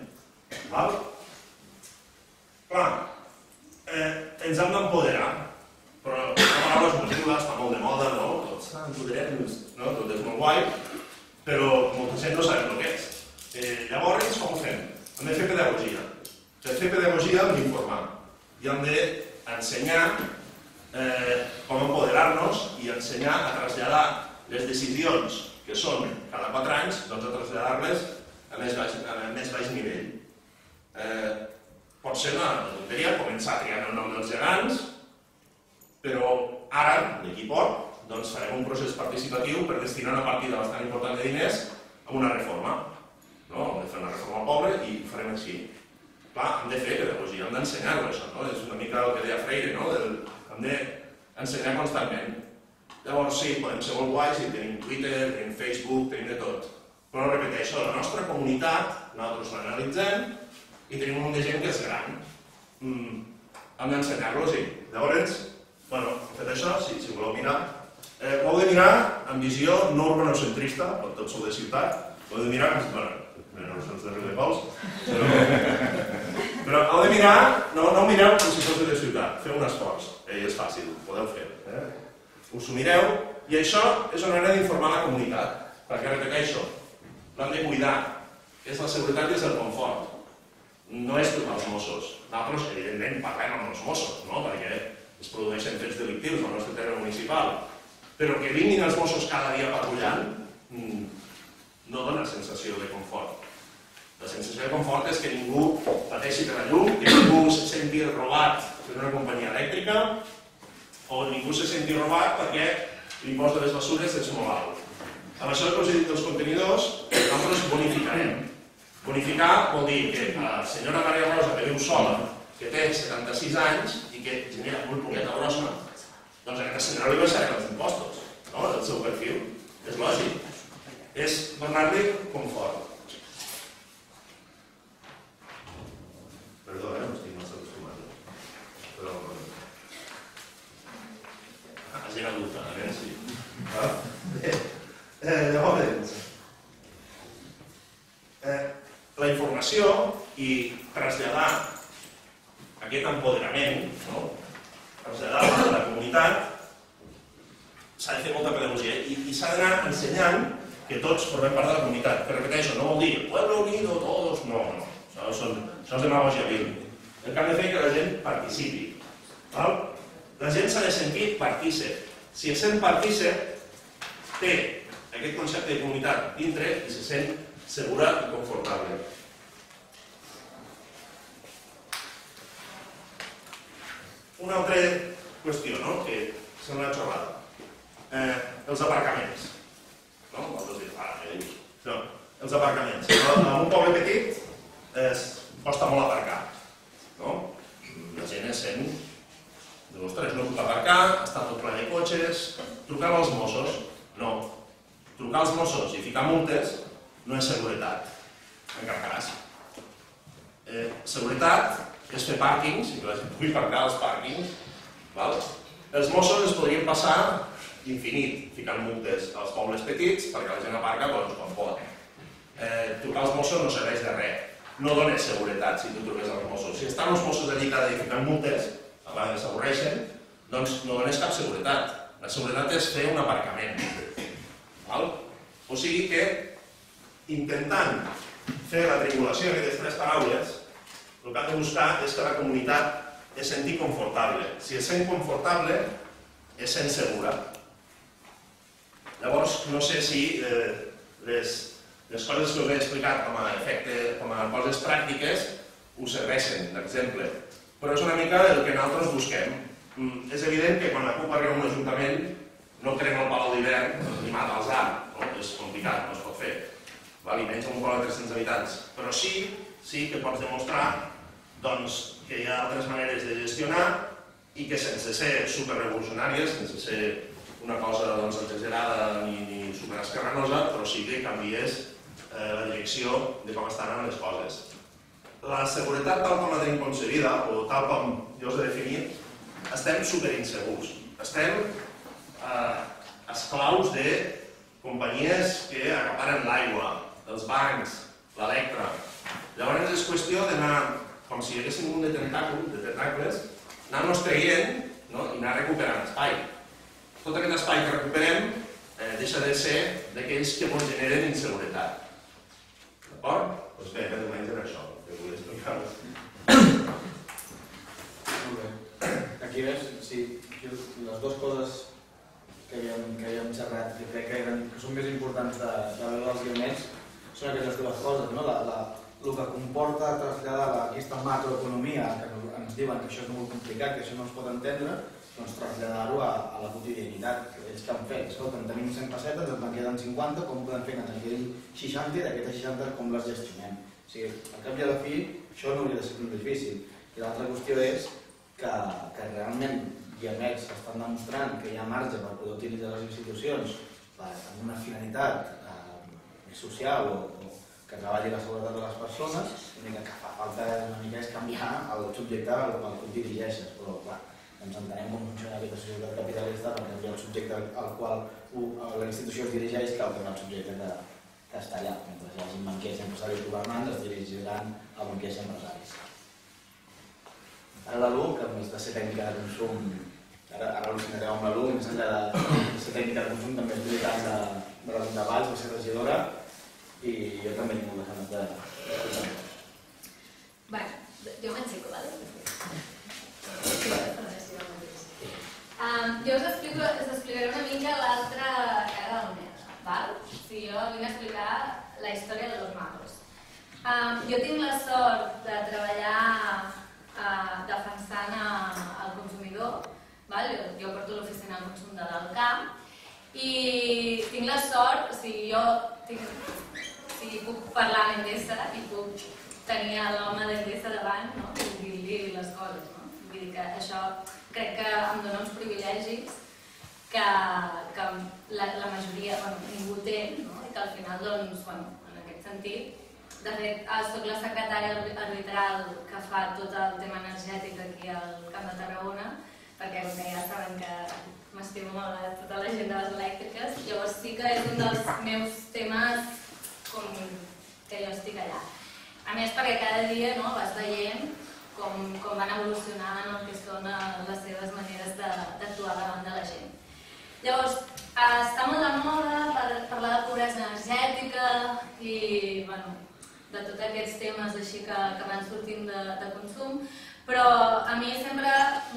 Clar, ens hem d'empoderar, però la paraula és positiva, està molt de moda, no? Tots empoderem-nos, tot és molt guai, però molta gent no sabem el que és. Llavors, com ho fem? Hem de fer pedagogia. Per fer pedagogia hem d'informar i hem d'ensenyar com empoderar-nos i ensenyar a traslladar les decisions que són cada quatre anys, doncs a traslladar-les a més baix nivell. Pot ser una tonteria començar triant el nom dels gegants, però ara, d'aquí poc, farem un procés participatiu per destinar una partida bastant important de diners a una reforma. Hem de fer una reforma al poble i ho farem així. Clar, hem de fer pedagogia, hem d'ensenyar-ho això, és una mica el que deia Freire, hem d'ensenyar constantment. Llavors sí, podem ser molt guais i tenim Twitter, tenim Facebook, tenim de tot. Però repeteixo, la nostra comunitat, nosaltres l'analitzem i tenim un munt de gent que és gran. Hem d'ensenyar-los-hi. Llavors, bueno, fet això, si voleu mirar, ho heu de mirar amb visió no urbanocentrista, tot sou de ciutat, ho heu de mirar, bueno, no us de riu de cols, però heu de mirar, no ho mireu com si fos de ciutat, feu un esforç, és fàcil, ho podeu fer. Us ho mireu i això és una manera d'informar la comunitat, perquè repeteixo, l'hem de cuidar, és la seguretat i és el confort, no és tot els Mossos. Nosaltres, evidentment, parlem amb els Mossos, perquè es produeixen fets delictius al nostre terme municipal, però que vinguin els Mossos cada dia patrullant no dona sensació de confort. La sensació de confort és que ningú pateixi per la llum, que ningú se senti robat per una companyia elèctrica o ningú se senti robat perquè l'impost de les bessures és molt alt. Amb això que us he dit dels contenidors, nosaltres bonificarem. Bonificar vol dir que la senyora Maria Rosa, que viu sola, que té setanta-sis anys i que genera molt poqueta brossa, doncs a aquesta senyora li baixarem els impostos, el seu perfil. És lògic. És donar-li confort. Perdó, eh? No estic massa acostumat. Però... Ah, gent adulta, a veure si... Llavors... La informació i traslladar aquest empoderament, traslladar a la comunitat, s'ha de fer molta pedagogia i s'ha d'anar ensenyant que tots formem part de la comunitat. Que repeteixo, no vol dir pueblo unido, todos, no, no. Això és demagogia vil. El que hem de fer és que la gent participi. La gent s'ha de sentir partícip. Si es sent partícip, té aquest concepte de comunitat dintre i se sent segura i confortable. Una altra qüestió, que sembla una xerrada. Els aparcaments. Els aparcaments. En un poble petit costa molt aparcar. La gent es sent... Ostres, no puc aparcar, està tot ple de cotxes... Trucar als Mossos? No. Trucar als Mossos i ficar multes no és seguretat, en cap cas. Seguretat és fer pàrquings, i que la gent pugui aparcar als pàrquings. Els Mossos es podrien passar infinit, ficant multes als pobles petits perquè la gent aparca quan pot. Trucar als Mossos no serveix de res. No dona seguretat si tu truques als Mossos. Si estan els Mossos allí cada dia ficant multes, a vegades s'avorreixen, doncs no dones cap seguretat. La seguretat és fer un aparcament. O sigui que, intentant fer la triangulació d'aquestes tres paraules, el que ha de buscar és que la comunitat es senti confortable. Si es sent confortable, es sent segura. Llavors, no sé si les coses que us he explicat com a efecte, com a coses pràctiques, us serveixen d'exemple. Però és una mica el que nosaltres busquem. És evident que quan la CUP arriba a un ajuntament no crema el Palau d'Hivern ni mata els arbres. És complicat, no es pot fer. i menys en un poble de tres-cents habitants, però sí, sí que pots demostrar que hi ha altres maneres de gestionar i que sense ser superrevolucionàries, sense ser una cosa exagerada ni superescarranosa, però sí que canvies la direcció de com estan les coses. La seguretat tal com la tenim concebida, o tal com jo us he definit, estem superinsegurs. Estem esclaus de companyies que acaparen l'aigua, els bancs, l'electre. Llavors és qüestió d'anar, com si hi haguéssim un de tentacles, anar-nos traient i anar recuperant espai. Tot aquest espai que recuperem deixa de ser d'aquells que ens generen inseguretat. D'acord? Doncs bé, més o menys era això que volia explicar-vos. Molt bé. Aquí ves, les dues coses que havíem xerrat, que crec que són més importants de veure els guionets, són aquestes dues coses, el que comporta traslladar aquesta macroeconomia, que ens diuen que això és molt complicat, que això no es pot entendre, doncs traslladar-ho a la quotidianitat. Ells que han fet, escolta, en tenim cent pessetes, ens en queden cinquanta, com podem fer que ens en quedin seixanta i d'aquestes seixanta com les gestionem? O sigui, al cap i a la fi, això no hauria de ser tan difícil. I l'altra qüestió és que realment hi ha mecs que estan demostrant que hi ha marge per poder utilitzar les institucions amb una finalitat més social o que treballi la seguretat de les persones, l'únic que fa falta una mica és canviar el subjecte al qual tu dirigeixes, però clar, ens entenem com funciona aquesta societat capitalista per canviar el subjecte al qual la institució es dirigeix que el el subjecte que està allà. Mentre hi hagi banquers i empresaris governants es dirigiran a banquers i empresaris. Ara l'A L U, que més de ser tècnica de consum, ara al·lucinareu amb l'A L U, més enllà de ser tècnica de consum també és militant de les endavals, va ser regidora, i jo també tinc moltes ganes de... Bé, jo m'enxeco, vale? Jo us explicaré una mica l'altra cara de la moneda, val? O sigui, jo vinc a explicar la història de los magos. Jo tinc la sort de treballar defensant el consumidor, jo porto l'oficina de consum de l'Alcamp, i tinc la sort, o sigui, jo puc parlar amb Endesa i puc tenir l'home d'Endesa davant i dir-li les coses. Vull dir que això crec que em dona uns privilegis que la majoria, ningú té, i que al final, doncs, en aquest sentit, de fet, soc la secretària arbitral que fa tot el tema energètic aquí al Camp de Tarragona, perquè ja saben que m'estimo molt tota la gent de les elèctriques, llavors sí que és un dels meus temes que jo estic allà. A més, perquè cada dia vas veient com van evolucionant el que són les seves maneres d'actuar davant de la gent. Llavors, està molt de moda parlar de pobresa energètica i de tots aquests temes així que van sortint de consum, però a mi sempre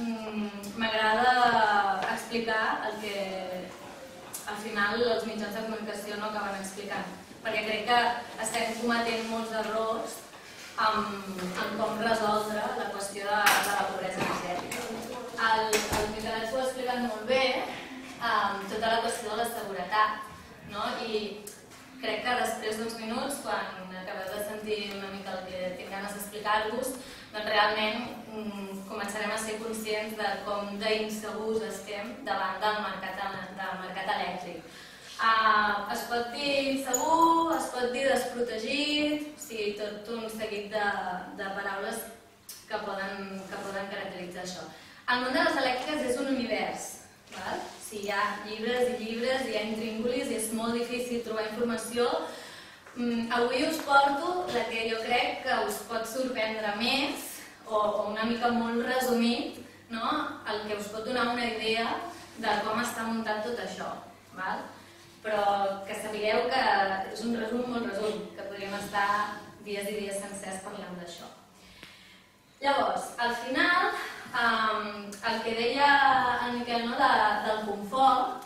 m'agrada explicar el que al final els mitjans de comunicació no acaben explicant, perquè crec que estem cometent molts errors en com resoldre la qüestió de la pobresa energètica. El Miquelet ho ha explicat molt bé, tota la qüestió de la seguretat, i crec que després d'uns minuts, quan acabeu de sentir una mica el que tinc ganes d'explicar-vos, doncs realment començarem a ser conscients de com d'insegurs estem davant del mercat elèctric. Es pot dir insegur, es pot dir desprotegit, o sigui, tot un seguit de paraules que poden caracteritzar això. El món de les elèctriques és un univers. Hi ha llibres i llibres, hi ha intríngulis i és molt difícil trobar informació. Avui us porto la que jo crec que us pot sorprendre més o una mica molt resumit, el que us pot donar una idea de com està muntat tot això. Però que sapigueu que és un resum molt resum, que podríem estar dies i dies sencers parlant d'això. Llavors, al final, el que deia el Miquel del confort,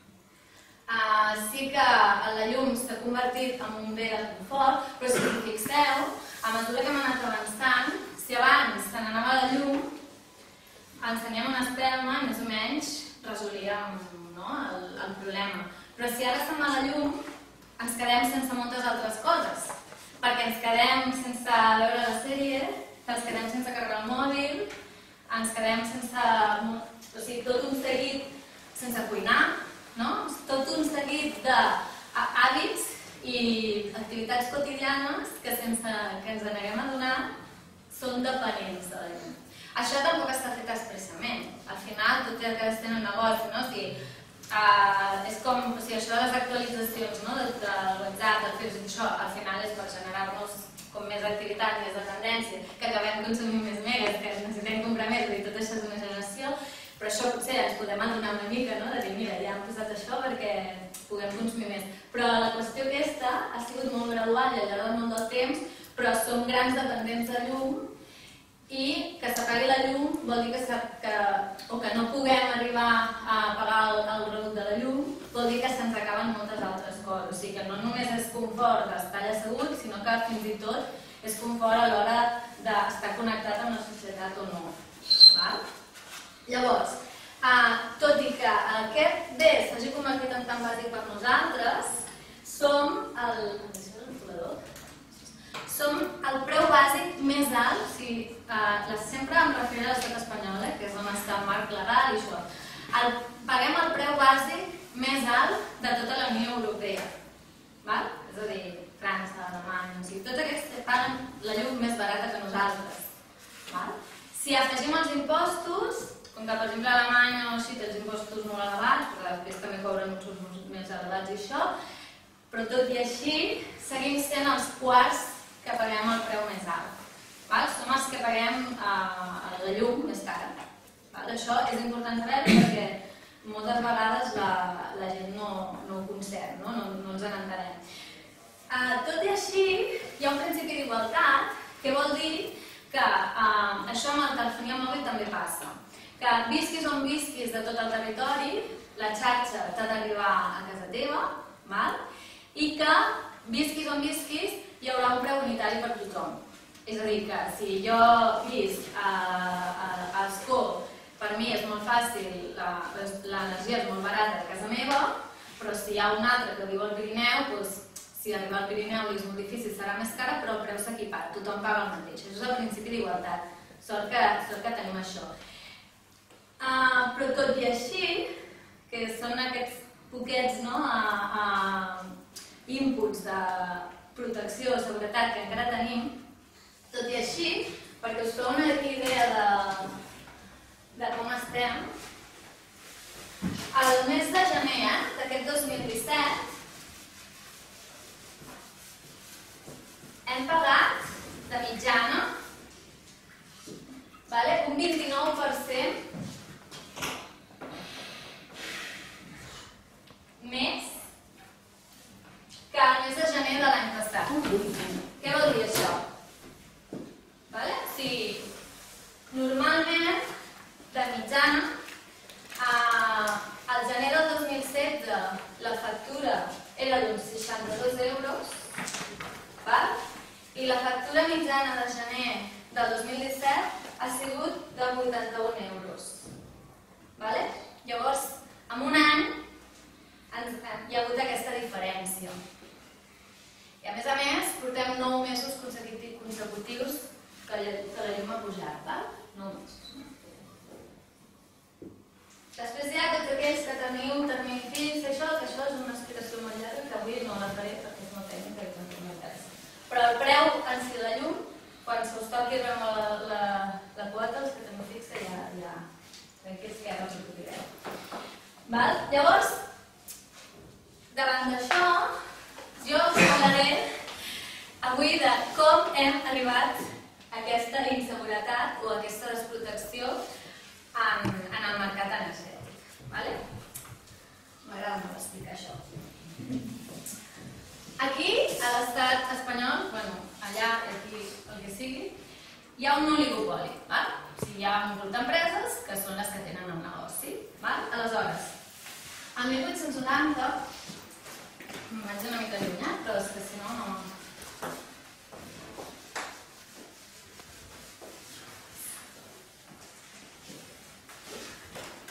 sí que la llum s'ha convertit en un bé de confort, però si us fixeu, a mesura que hem anat avançant, si abans se n'anava la llum, ensenyem una espelma, més o menys resolíem el problema. Però si ara se'n va la llum, ens quedem sense moltes altres coses, perquè ens quedem sense veure la sèrie, ens quedem sense carregar el mòbil, ens quedem sense... o sigui, tot un seguit sense cuinar, no? Tot un seguit d'hàbits i activitats quotidianes que sense que ens n'haguem adonat són dependents de la llum. Això tampoc està fet expressament. Al final, tot i que estem en negoci, no? O sigui, uh, és com, o sigui, això de les actualitzacions, no? Del, del WhatsApp, del Facebook, això, al final és per generar-nos com més activitat, més dependència, que acabem consumint més megas, que necessitem comprar més, i tot això és una generació, però això potser ens podem adonar una mica, no? De dir, mira, ja hem posat això perquè puguem consumir més. Però la qüestió aquesta ha sigut molt gradual i al llarg del molt del temps, però som grans dependents de llum i que s'apagui la llum vol dir que, que, o que no puguem arribar a apagar el, el rebut de la llum, vol dir que se'ns acaben moltes altres coses. O sigui que no només és confort d'estar assegut, sinó que fins i tot és confort a l'hora d'estar connectat amb la societat o no. Val? Llavors, eh, tot i que aquest bé s'hagi convertit en tan bàsic per nosaltres, som el... som el preu bàsic més alt, o sigui, eh, sempre em referiré a l'estat espanyol, eh, que és on està el marc legal i això. El, paguem el preu bàsic més alt de tota la Unió Europea. Val? És a dir, França, Alemanya, o sigui, tots aquests paguen la llum més barata que nosaltres. Val? Si afegim els impostos, com que per exemple a Alemanya o així té els impostos molt elevats, però després també cobren uns uns més elevats i això, però tot i així seguim sent els quarts que paguem el preu més alt. Val? Som els que paguem eh, la llum més cara. Val? Això és important saber perquè moltes vegades la, la gent no, no ho concep, no, no, no ens n'entenem. Eh, tot i així, hi ha un principi d'igualtat que vol dir que eh, això amb la telefonia mòbil també passa. Que visquis on visquis de tot el territori, la xarxa t'ha d'arribar a casa teva, val? I que visquis on visquis hi haurà un preu unitari per tothom. És a dir, que si jo visc a, a, a Ascó, per mi és molt fàcil, l'energia és molt barata a casa meva, però si hi ha un altre que viu al Pirineu, doncs, si arribar al Pirineu és molt difícil, serà més cara, però el preu s'ha equipat, tothom paga el mateix. Això és el principi d'igualtat. Sort que, sort que tenim això. Uh, però tot i així, que són aquests poquets no, a, a inputs de protecció o seguretat que encara tenim, tot i així, perquè us feu una idea de, de com estem, el mes de gener eh, d'aquest dos mil disset hem pagat de mitjana vale, un vint-i-nou per cent més que el mes de gener de l'any passat. Què vol dir això? Vale? O sigui, normalment, de mitjana, al gener del dos mil setze la factura era d'uns seixanta-dos euros, val? I la factura mitjana de gener del dos mil disset ha sigut de vuitanta-un euros. Vale? Llavors, en un any hi ha hagut aquesta diferència. I a més a més, portem nou mesos consecutius que la llum ha pujat, val? nou mesos. Després hi ha tots aquells que teniu termini fix, això, que això és una explicació molt llarga que avui no la faré perquè és molt tècnica i no m'interessa. Però el preu en si de la llum, quan se us toqui la, la, la quota, els que teniu fixa ja, ja, aquells que ja no us ho direu. Val? Llavors, davant d'això, jo us parlaré avui de com hem arribat a aquesta inseguretat o a aquesta desprotecció en, en el mercat energètic. Vale? M'agrada molt explicar això. Aquí, a l'estat espanyol, bueno, allà, aquí, el que sigui, hi ha un oligopoli. Val? O sigui, hi ha un grup d'empreses que són les que tenen el negoci. Val? Aleshores, el mil vuit-cents noranta, em vaig una mica lluny, eh? Però és que si no, no...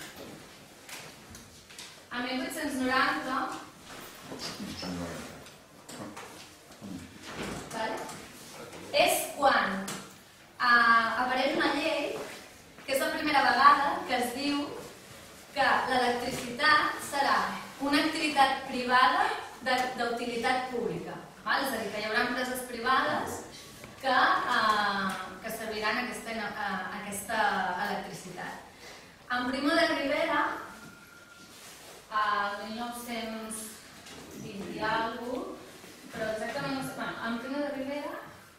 El mil vuit-cents noranta que l'electricitat serà una activitat privada d'utilitat pública. És a dir, que hi haurà empreses privades que serviran aquesta electricitat. En Primo de Rivera, el mil nou-cents vint i alguna cosa, però exactament no sé, bueno, en Primo de Rivera,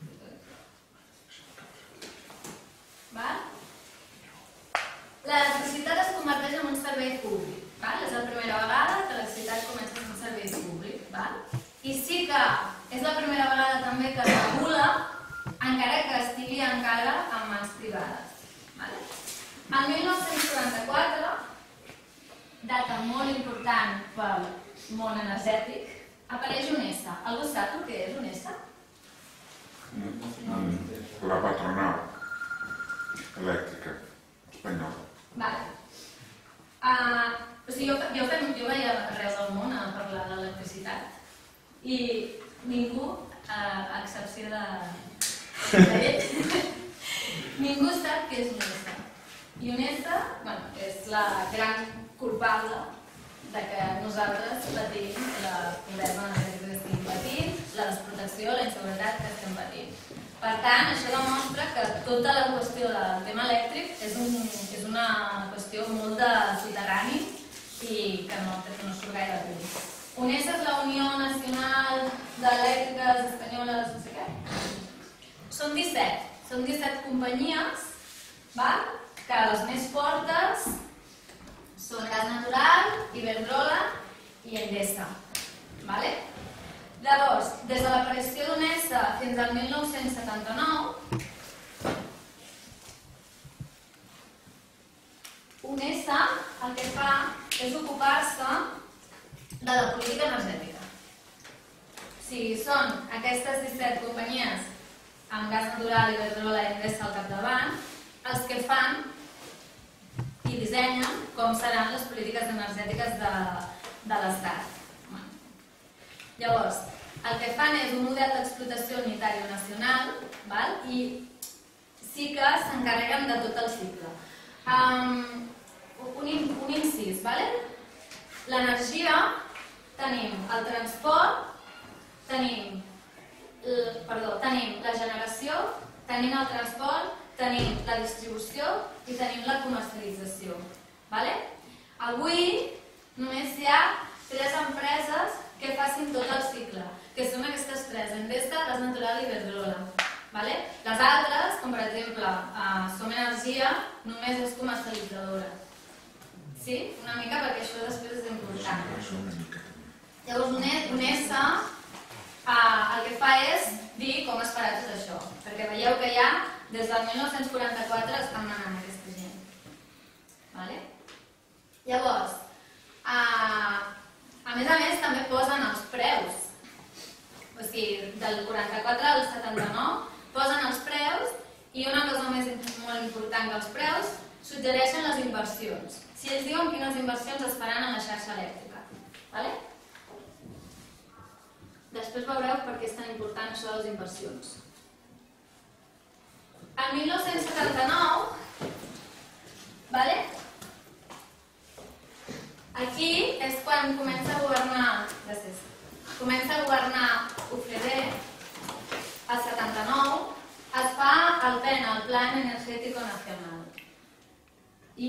l'electricitat es converteix en un servei públic. És la primera vegada que l'electricitat comença a ser un servei públic. I sí que és la primera vegada també que es regula, encara que estigui encara en mans privades. El mil nou-cents quaranta-quatre, data molt important pel món energètic, apareix UNESA. Algú sap el que és UNESA? La patronal elèctrica espanyola. Jo veia arreu del món a parlar d'electricitat i ningú, a excepció d'ell, ningú sap què és UNESA. I UNESA és la gran culpable que nosaltres patim la pobresa energètica que estem patint, la desprotecció, la inseguretat que estem patint. Per tant, això demostra que tota la qüestió del tema elèctric és una qüestió molt de soterrani i que no surt gaire bé. UNESA és la Unió Nacional d'Elèctriques Espanyoles, no sé què. Són disset, són disset companyies, que les més fortes són Gas Natural, Iberdrola i Endesa. Llavors, des de l'aparició d'UNESA fins al mil nou-cents setanta-nou, UNESA el que fa és ocupar-se de la política energètica. O sigui, són aquestes disset companyies amb Gas Natural, Iberdrola i Endesa al capdavant els que fan i dissenyen com seran les polítiques energètiques de l'Estat. Llavors, el que fan és un model d'explotació unitari nacional i sí que s'encarreguen de tot el cicle. Un incís, l'energia, tenim el transport, tenim la generació, tenim el transport, tenim la distribució i tenim la comercialització. Avui només hi ha tres empreses que facin tot el cicle, que són aquestes tres, Endesa, Gas Natural i Iberdrola. Les altres, com per exemple Som Energia, només és comercialitzadora. Sí? Una mica perquè això després és important. Llavors, UNESA el que fa és dir com es farà tot això, perquè veieu que ja des del mil nou-cents quaranta-quatre estan manant aquesta gent. Llavors, a més a més també posen els preus, o sigui, del quaranta-quatre al setanta-nou posen els preus i una cosa molt important que els preus suggereixen les inversions. Si ells diuen quines inversions es faran en la xarxa elèctrica. Després veureu per què és tan important això de les inversions. El mil nou-cents setanta-nou, aquí és quan comença a governar, gràcies, comença a governar U F D, el setanta-nou, es fa el P E N, el Plan Energético Nacional. I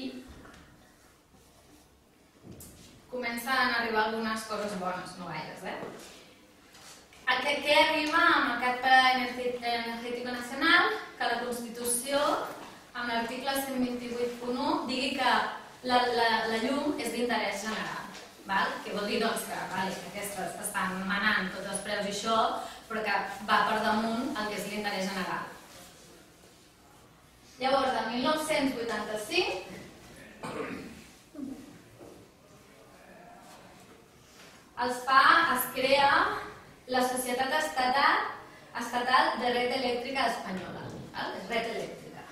comencen a arribar algunes coses bones, no gaires, eh? Què arriba amb aquest Pla Energético Nacional? Que la Constitució, amb l'article cent vint-i-vuit punt u, digui que la llum és d'interès general. Que vol dir que aquestes estan manant tots els preus i això, però que va per damunt el que és l'interès general. Llavors, el mil nou-cents vuitanta-cinc, es crea la Societat Estatal de Red Eléctrica Espanyola. És Red Eléctrica,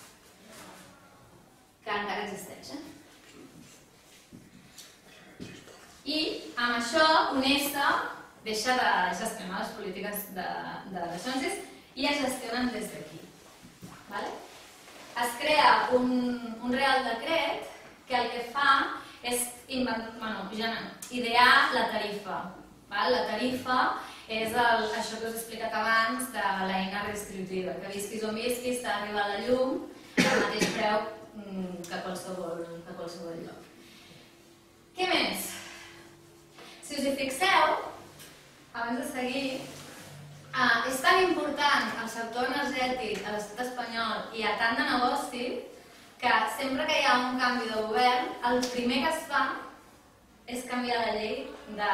que encara existeix. I amb això UNESA deixa de gestionar les polítiques de les Sonsis i es gestionen des d'aquí. Es crea un Real Decret que el que fa és idear la tarifa. La tarifa és això que us he explicat abans de l'eina redistributiva, que visquis on visquis, t'ha d'arribar la llum al mateix preu que qualsevol lloc. Què més? Si us hi fixeu, abans de seguir, és tan important el sector energètic a l'estat espanyol i a tant de negoci que sempre que hi ha un canvi de govern, el primer que es fa és canviar la llei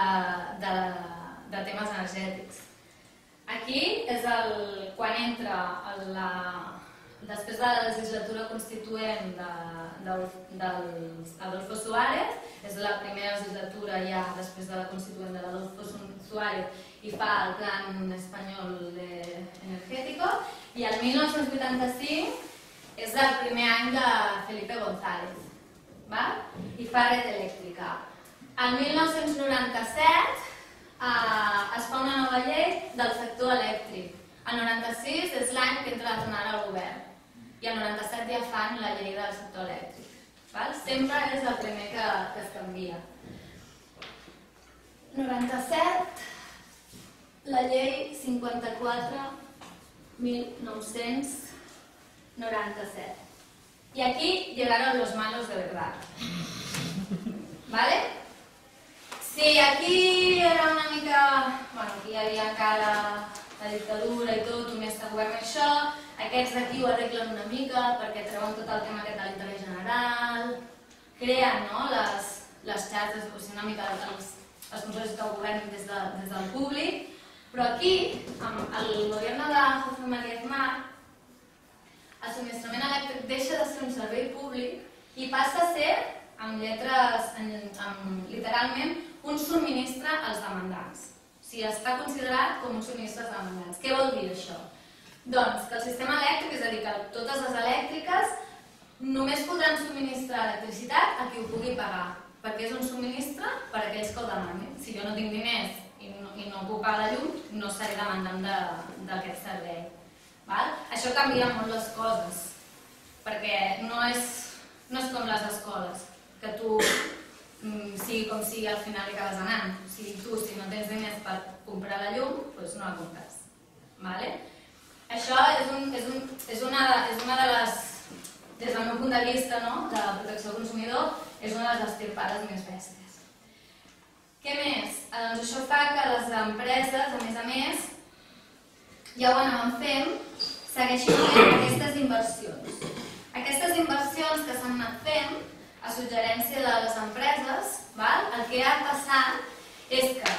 de temes energètics. Aquí és quan entra, després de la legislatura constituent d'Adolfo Suárez, és la primera legislatura ja després de la constituent de l'Adolfo Suárez i fa el Plan Espanyol Energético, i el mil nou-cents vuitanta-cinc és el primer any de Felipe González i fa Red Eléctrica. El mil nou-cents noranta-set es fa una nova llei del sector elèctric. El noranta-sis és l'any que entra la tornada al govern i el noranta-set ja fan la llei del sector elèctric. Sempre és el primer que es canvia. noranta-set, la llei cinquanta-quatre mil nou-cents noranta-set. Y aquí llegaron los malos de verdad. ¿Vale? Sí, aquí era una mica... Bueno, aquí hi havia encara la dictadura i tot, un mestre govern i això. Aquests d'aquí ho arreglen una mica perquè treuen tot el tema aquest de l'interès general. Creen les xarxes, una mica els consells que governen des del públic. Però aquí, amb el govern de José María Aznar, el subministrament elèctric deixa de ser un servei públic i passa a ser, amb lletres, literalment, un subministre als demandants. O sigui, està considerat com un subministre als demandants. Què vol dir això? Doncs que el sistema elèctric, és a dir, que totes les elèctriques només podran subministrar electricitat a qui ho pugui pagar, perquè és un subministre per a aquells que ho demanin. Si jo no tinc diners i no puc pagar la llum, no seré demandant d'aquest servei. Això canvia molt les coses, perquè no és com les escoles, que tu, sigui com sigui, al final hi acabes anant. O sigui, tu, si no tens diners per comprar la llum, doncs no la compres. Això és una de les, des del meu punt de vista, de protecció al consumidor, és una de les estirpades més bèsties. Què més? Doncs això fa que les empreses, a més a més, ja ho anaven fent, segueixin fent aquestes inversions. Aquestes inversions que s'han anat fent, a suggerència de les empreses, el que ha passat és que,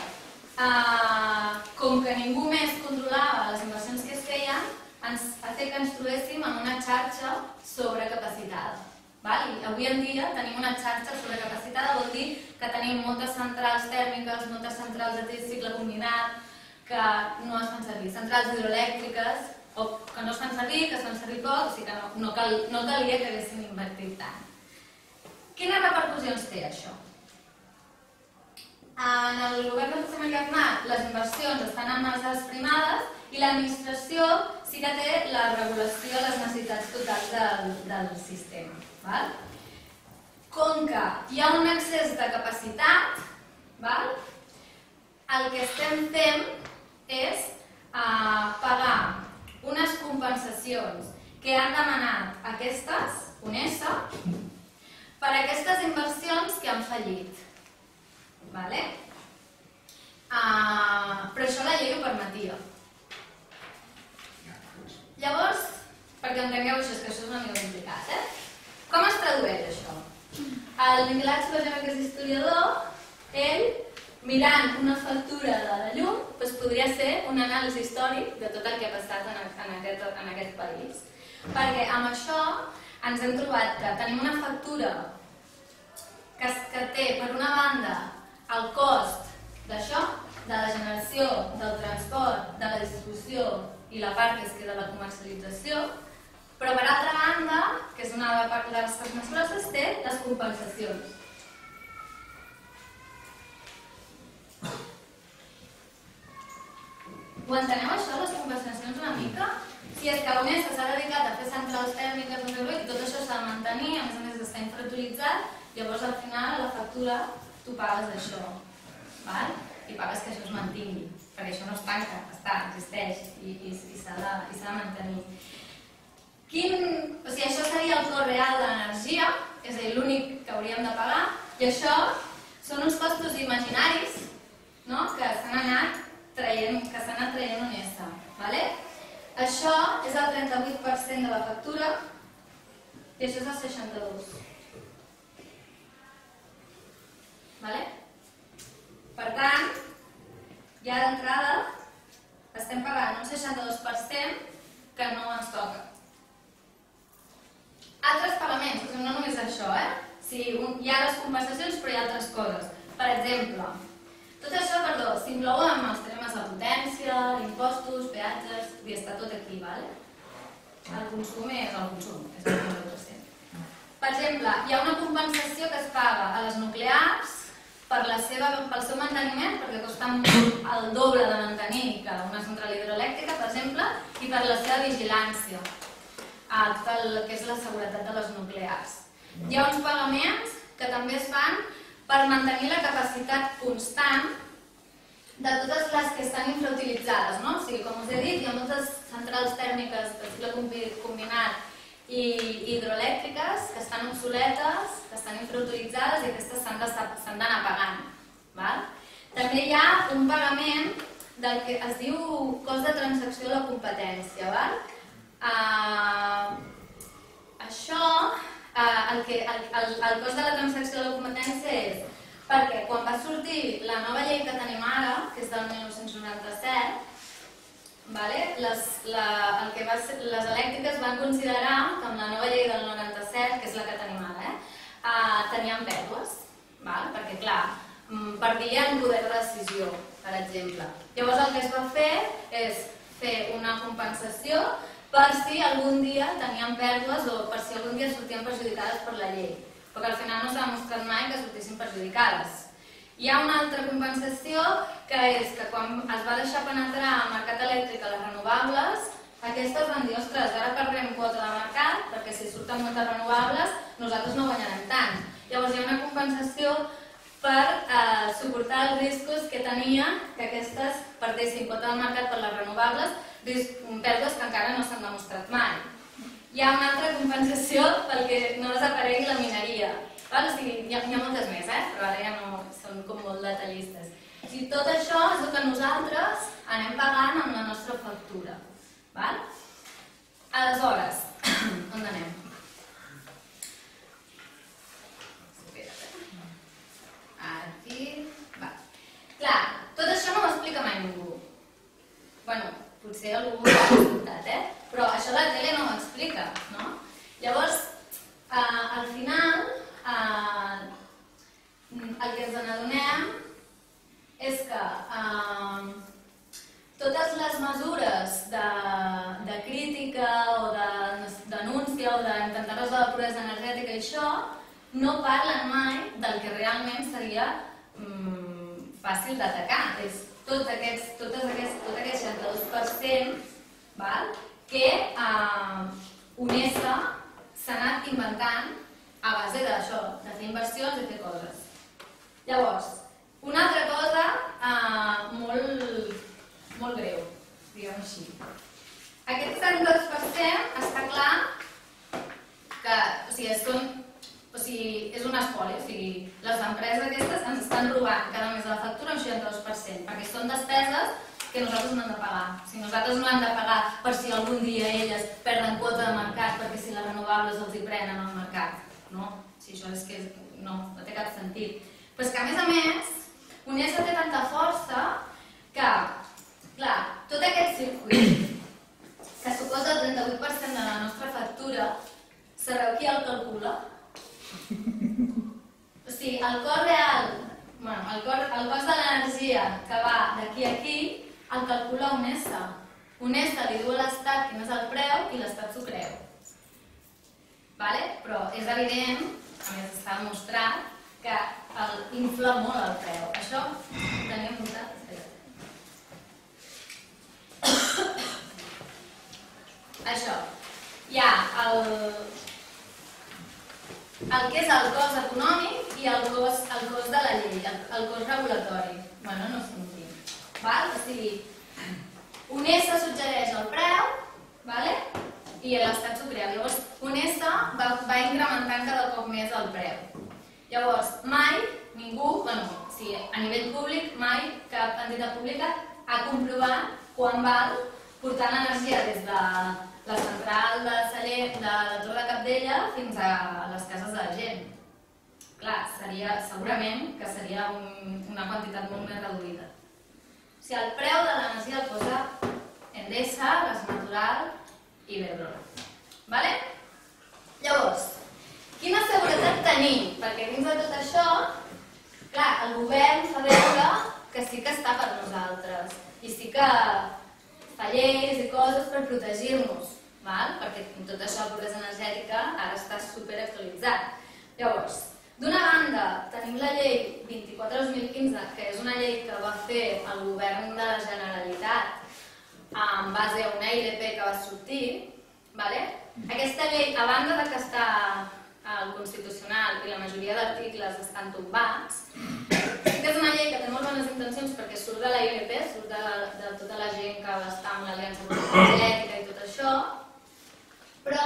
com que ningú més controlava les inversions que es feien, ens ha fet que ens trobéssim en una xarxa sobrecapacitada. Avui en dia tenim una xarxa sobrecapacitada, vol dir que tenim moltes centrals tèrmiques, moltes centrals de cicle combinat, que no es fan servir, centrals hidroelèctriques, o que no es fan servir, que es fan servir poc, o sigui que no calia que haguessin invertit tant. Quines repercussions té això? En el govern de José María Aznar les inversions estan en mans de les privades i l'administració sí que té la regulació de les necessitats totals del sistema. Com que hi ha un excés de capacitat, el que estem fent és pagar unes compensacions que han demanat aquestes, UNESA, per a aquestes inversions que han fallit. Però això la llei ho permetia. Llavors, perquè entengueu això, és que això és una mica complicat, com es tradueix això? El Miguel Ángel, que és historiador, ell, mirant una factura de la llum, podria ser un anàlisi històric de tot el que ha passat en aquest país. Perquè amb això ens hem trobat que tenim una factura que té, per una banda, el cost d'això, de la generació, del transport, de la distribució i la part que es queda de la comercialització, però per altra banda, que és una de les parts més grosses, té les compensacions. Ho enteneu això, les compensacions una mica? Si és que l'UNESA s'ha dedicat a fer centrals tèrmiques i tot això s'ha de mantenir, a més a més està infrautilitzat, Llavors al final a la factura tu pagues això, val? I pagues que això es mantingui, perquè això no es tanca, està, existeix i, i, i s'ha de, de mantenir. Quin, o sigui, això seria el cost real de l'energia, és a dir, l'únic que hauríem de pagar, i això són uns costos imaginaris, no? Que s'han anat traient, que s'han anat traient honesta. Vale? Això és el trenta-vuit per cent de la factura i això és el seixanta-dos per cent. Vale? Per tant, ja d'entrada estem pagant un seixanta-dos per cent que no ens toca. Altres pagaments, no només això, eh? Sí, hi ha les compensacions però hi ha altres coses. Per exemple, tot això, perdó, s'inclou amb els temes de potència, impostos, peatges, i està tot aquí, vale? El consum és el consum, és el trenta per cent. Per exemple, hi ha una compensació que es paga a les nuclears per la seva, pel seu manteniment, perquè costa el doble de mantenir que una central hidroelèctrica, per exemple, i per la seva vigilància, a tot el que és la seguretat de les nuclears. Hi ha uns pagaments que també es fan per mantenir la capacitat constant de totes les que estan infrautilitzades, no? O sigui, com us he dit, hi ha moltes centrals tèrmiques de cicle combinat i hidroelèctriques que estan obsoletes, que estan infrautilitzades i aquestes s'han d'anar pagant. Val? També hi ha un pagament del que es diu cost de transacció de la competència. Val? Uh, això, uh, el, que, el, el, el cost de la transacció de la competència és perquè quan va sortir la nova llei que tenim ara, que és del mil nou-cents noranta-set, vale, les, la, el que va ser, les elèctriques van considerar que amb la nova llei del noranta-set, que és la que tenim ara, eh, uh, tenien pèrdues, val? Perquè clar, perdien poder de decisió, per exemple. Llavors el que es va fer és fer una compensació per si algun dia tenien pèrdues o per si algun dia sortien perjudicades per la llei, perquè al final no s'ha demostrat mai que sortissin perjudicades. Hi ha una altra compensació que és que quan es va deixar penetrar al mercat elèctric a les renovables, aquestes van dir, ostres, ara perdrem quota de mercat perquè si surten moltes renovables nosaltres no guanyarem tant. Llavors hi ha una compensació per eh, suportar els riscos que tenia que aquestes perdessin quota del mercat per les renovables, pèrdues que encara no s'han demostrat mai. Hi ha una altra compensació perquè no desaparegui la mineria. Val? O sigui, hi ha, hi ha moltes més, eh? Però ara ja no són com molt detallistes. I tot això és el que nosaltres anem pagant amb la nostra factura. Val? Aleshores, on anem? Aquí... Va. Clar, tot això no ho explica mai ningú. Bueno, potser algú ho ha escoltat, eh? Però això la tele no ho explica, no? Llavors, eh, al final, eh, el que ens n'adonem és que eh, totes les mesures de, de crítica o de denúncia o d'intentar resoldre la pobresa energètica i això no parlen mai del que realment seria mm, fàcil d'atacar. És tot aquest, totes aquest, tot aquest seixanta-dos per cent, val? Que eh, UNESA s'ha anat inventant a base d'això, de fer inversions i fer coses. Llavors, una altra cosa eh, molt, molt greu, diguem així. Aquest setanta-dos per cent està clar que o sigui, són, o sigui, és un espoli, o sigui, les empreses aquestes ens estan robant cada mes de la factura un seixanta-dos per cent, perquè són despeses que nosaltres no hem de pagar. O sigui, nosaltres no hem de pagar per si algun dia elles perden quota de mercat perquè si les renovables els hi prenen al mercat. No? Si això és que no, no té cap sentit. Però és que a més a més, UNESA té tanta força que, clar, tot aquest circuit que suposa el trenta-vuit per cent de la nostra factura, sabeu qui el calcula? O sigui, el cost real, bueno, el cost, el cost de l'energia que va d'aquí a aquí, el calcula UNESA. UNESA li diu a l'Estat quin és el preu i l'Estat s'ho creu. Vale? Però és evident, a més està demostrat, que el, infla molt el preu. Això ho teníem notat. Això. Hi ha el... el que és el cost econòmic i el cost, el cost de la llei, el, el cost regulatori. Bueno, no sé com dir. Val? O sigui, UNESA suggereix el preu, vale? I l'Estat s'ho crea. Llavors, UNESA va, va incrementant cada cop més el preu. Llavors, mai ningú, bueno, sí, a nivell públic, mai cap entitat pública ha comprovat quan val portar l'energia des de la central de Saller, de la Torre de Cabdella fins a les cases de la gent. Clar, seria, segurament que seria un, una quantitat molt més reduïda. O sigui, el preu de l'energia el posa Endesa, Gas Natural i Iberdrola. Vale? Llavors, quina seguretat tenim? Perquè dins de tot això, clar, el govern fa veure que sí que està per nosaltres i sí que fa lleis i coses per protegir-nos, perquè tot això de pobresa energètica ara està superactualitzat. Llavors, d'una banda, tenim la llei vint-i-quatre dos mil quinze, que és una llei que va fer el govern de la Generalitat en base a una I L P que va sortir. Aquesta llei, a banda de que està al Constitucional i la majoria d'articles estan tombats, és una llei que té molt bones intencions perquè surt de la I L P, surt de tota la gent que va estar amb l'Aliança Energètica i tot això, però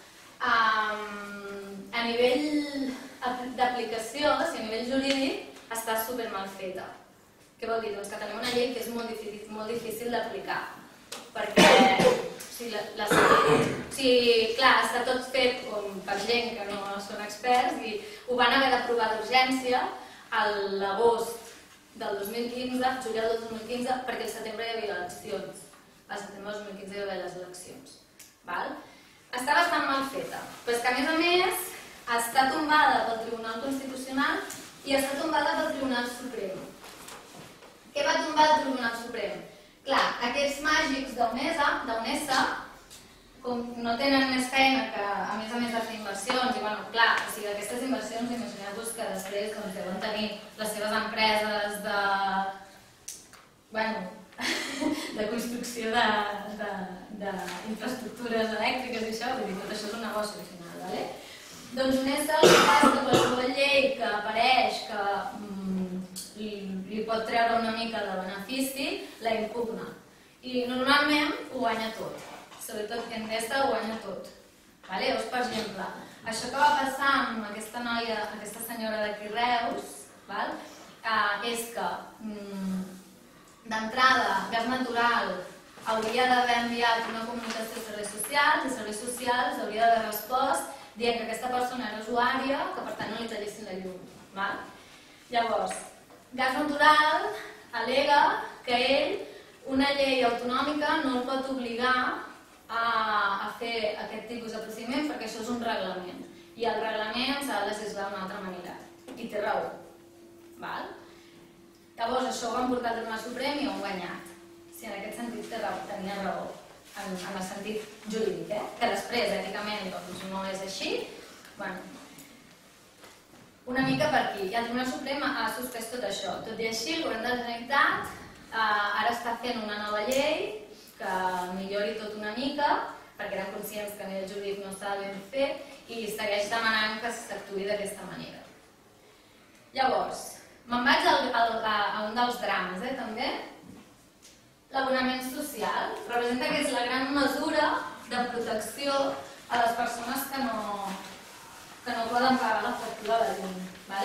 a nivell d'aplicació, a nivell jurídic, està super mal feta. Què vol dir? Doncs que tenim una llei que és molt difícil d'aplicar, perquè clar, està tot fet per gent que no són experts i ho van haver d'aprovar d'urgència a l'agost del dos mil quinze, juliol del dos mil quinze, perquè al setembre hi havia eleccions. Al setembre del dos mil quinze hi havia les eleccions. Està bastant mal feta, però és que a més a més està tombada pel Tribunal Constitucional i està tombada pel Tribunal Suprem. Què va tombar el Tribunal Suprem? Clar, aquests màgics d'UNESA, com no tenen més feina que, a més a més de fer inversions, i bueno, clar, o sigui, aquestes inversions, imagineu-vos que després deuen tenir les seves empreses de, bueno, de construcció d'infraestructures elèctriques i això, vull dir, tot això és un negoci al final, vale? Doncs UNESA el que fa és que qualsevol llei que apareix, que li pot treure una mica de benefici, la impugna. I normalment ho guanya tot. Sobretot que Endesa ho guanya tot. Llavors, per exemple, això que va passar amb aquesta noia, aquesta senyora d'aquí Reus, és que d'entrada Gas Natural hauria d'haver enviat una comunicació a serveis socials i serveis socials hauria d'haver respost dient que aquesta persona era usuària, que per tant no li tallessin la llum. Llavors, Gas Natural al·lega que ell, una llei autonòmica, no el pot obligar a fer aquest tipus de procediment perquè això és un reglament i el reglament s'ha de legislar d'una altra manera i té raó. Llavors això ho han portat al Tribunal Suprem i ho han guanyat. Si en aquest sentit tenia raó, en el sentit jurídic, que després èticament no és així, una mica per aquí. I el Tribunal Suprem ha suspès tot això. Tot i així, el govern de la Generalitat ara està fent una nova llei que millori tot una mica, perquè eren conscients que a nivell jurídic no estava ben fet i segueix demanant que s'actuï d'aquesta manera. Llavors, me'n vaig a un dels drames, també. L'abonament social representa que és la gran mesura de protecció a les persones que no poden pagar la factura de llum.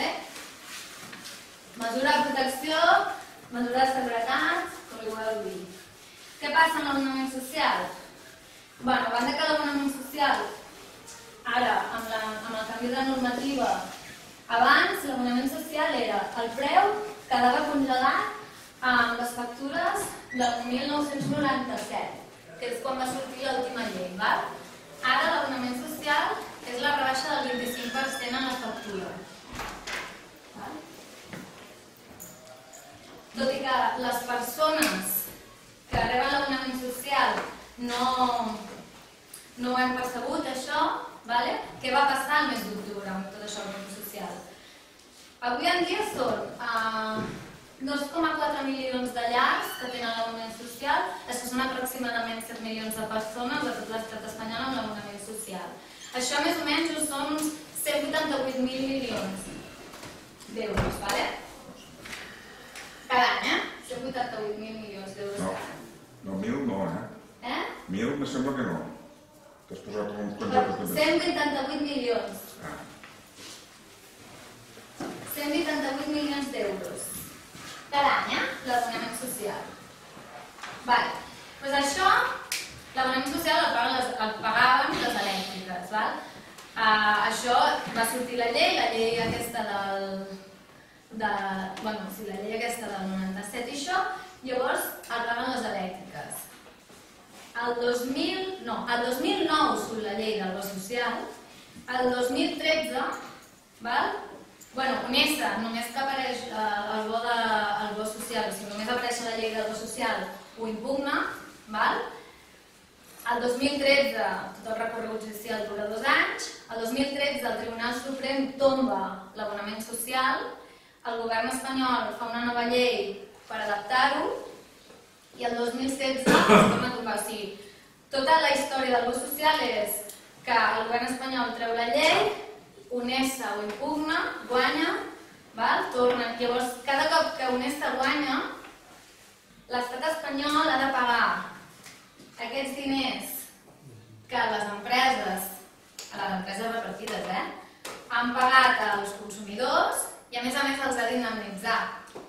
Mesura de protecció, mesura de seguretat, com li voleu dir. Què passa amb l'abonament social? Bé, a banda que l'abonament social, ara, amb el canvi de normativa, abans l'abonament social era el preu que quedava congelat amb les factures del mil nou-cents noranta-set, que és quan va sortir l'última llei. Ara l'abonament social és la rebaixa del vint-i-cinc per cent en la factura. Tot i que les persones que reben l'abonament social no ho hem percebut, això, què va passar el mes d'octubre amb tot això l'abonament social? Avui en dia són dos coma quatre milions de llars que tenen l'abonament social, això són aproximadament set milions de persones a tot l'estat espanyol amb l'abonament social. Això més o menys són uns cent vuitanta-vuit mil milions d'euros, vale? Cada any, eh? cent vuitanta-vuit mil milions d'euros cada any. No, mil no, eh? Eh? Mil me sembla que no. T'has posat un contracte també. cent vuitanta-vuit milions. Ah. cent vuitanta-vuit milions d'euros. Cada any, eh? L'abonament social. Vale. Doncs això, l'abonament social el pagaven les, el pagaven les elèctriques, val? Uh, això va sortir la llei, la llei aquesta del... De, bueno, sí, la llei aquesta del noranta-set i això, llavors el pagaven les elèctriques. El dos mil... no, el dos mil nou surt la llei del bo social, el dos mil tretze, val? Bueno, honesta, només que apareix eh, el, bo de, el bo social, o sigui, només apareix la llei del bo social, ho impugna, val? El dos mil tretze, tot el recorregut judicial dura dos anys, el dos mil tretze el Tribunal Suprem tomba l'abonament social, el govern espanyol fa una nova llei per adaptar-ho i el dos mil setze es torna a tombar. O sigui, tota la història del bo social és que el govern espanyol treu la llei, Unesa ho impugna, guanya, val? Torna. Llavors, cada cop que Unesa guanya, l'estat espanyol ha de pagar aquests diners que les empreses, a les empreses repartides, eh, han pagat als consumidors i a més a més els ha d'indemnitzar.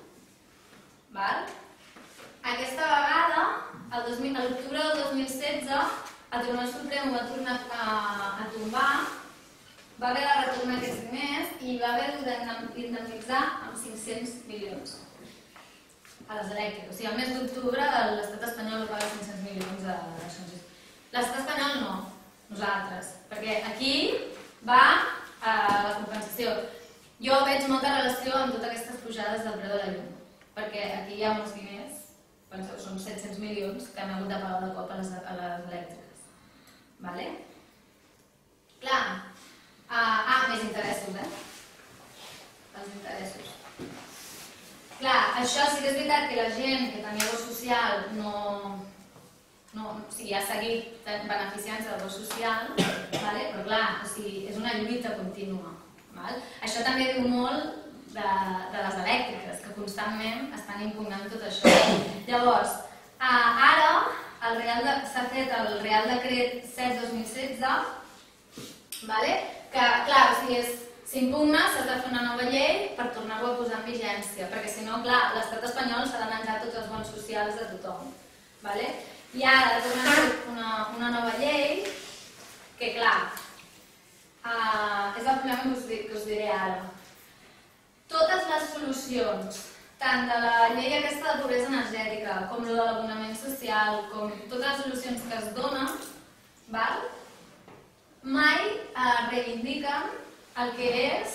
Aquesta vegada, a l'octubre del dos mil setze, el Tribunal Suprem ho va tornar a tombar, va haver de retornar aquests diners i va haver d'indemnitzar amb cinc-cents milions a les elèctriques. O sigui, al mes d'octubre l'estat espanyol va pagar cinc-cents milions a això. L'estat espanyol no, nosaltres, perquè aquí va la compensació. Jo veig molta relació amb totes aquestes pujades del preu de la llum, perquè aquí hi ha uns diners, són set-cents milions, que hem hagut de pagar de cop a les elèctriques. Vale? Clar, ah, més interessos, eh? Els interessos. Clar, això sí que és veritat que la gent que tenia bo social no... o sigui, ha seguit beneficiant-se del bo social, però clar, és una lluita contínua. Això també diu molt de les elèctriques, que constantment estan impugnant tot això. Llavors, ara s'ha fet el Real Decret set dos mil setze, que, clar, s'impugna, s'ha de fer una nova llei per tornar-ho a posar en vigència, perquè si no, clar, l'estat espanyol s'ha de menjar tots els bons socials de tothom. I ara ha tornat una nova llei que, clar, és el problema que us diré ara. Totes les solucions, tant de la llei aquesta de pobresa energètica, com de l'abonament social, com totes les solucions que es donen, mai reivindiquen el que és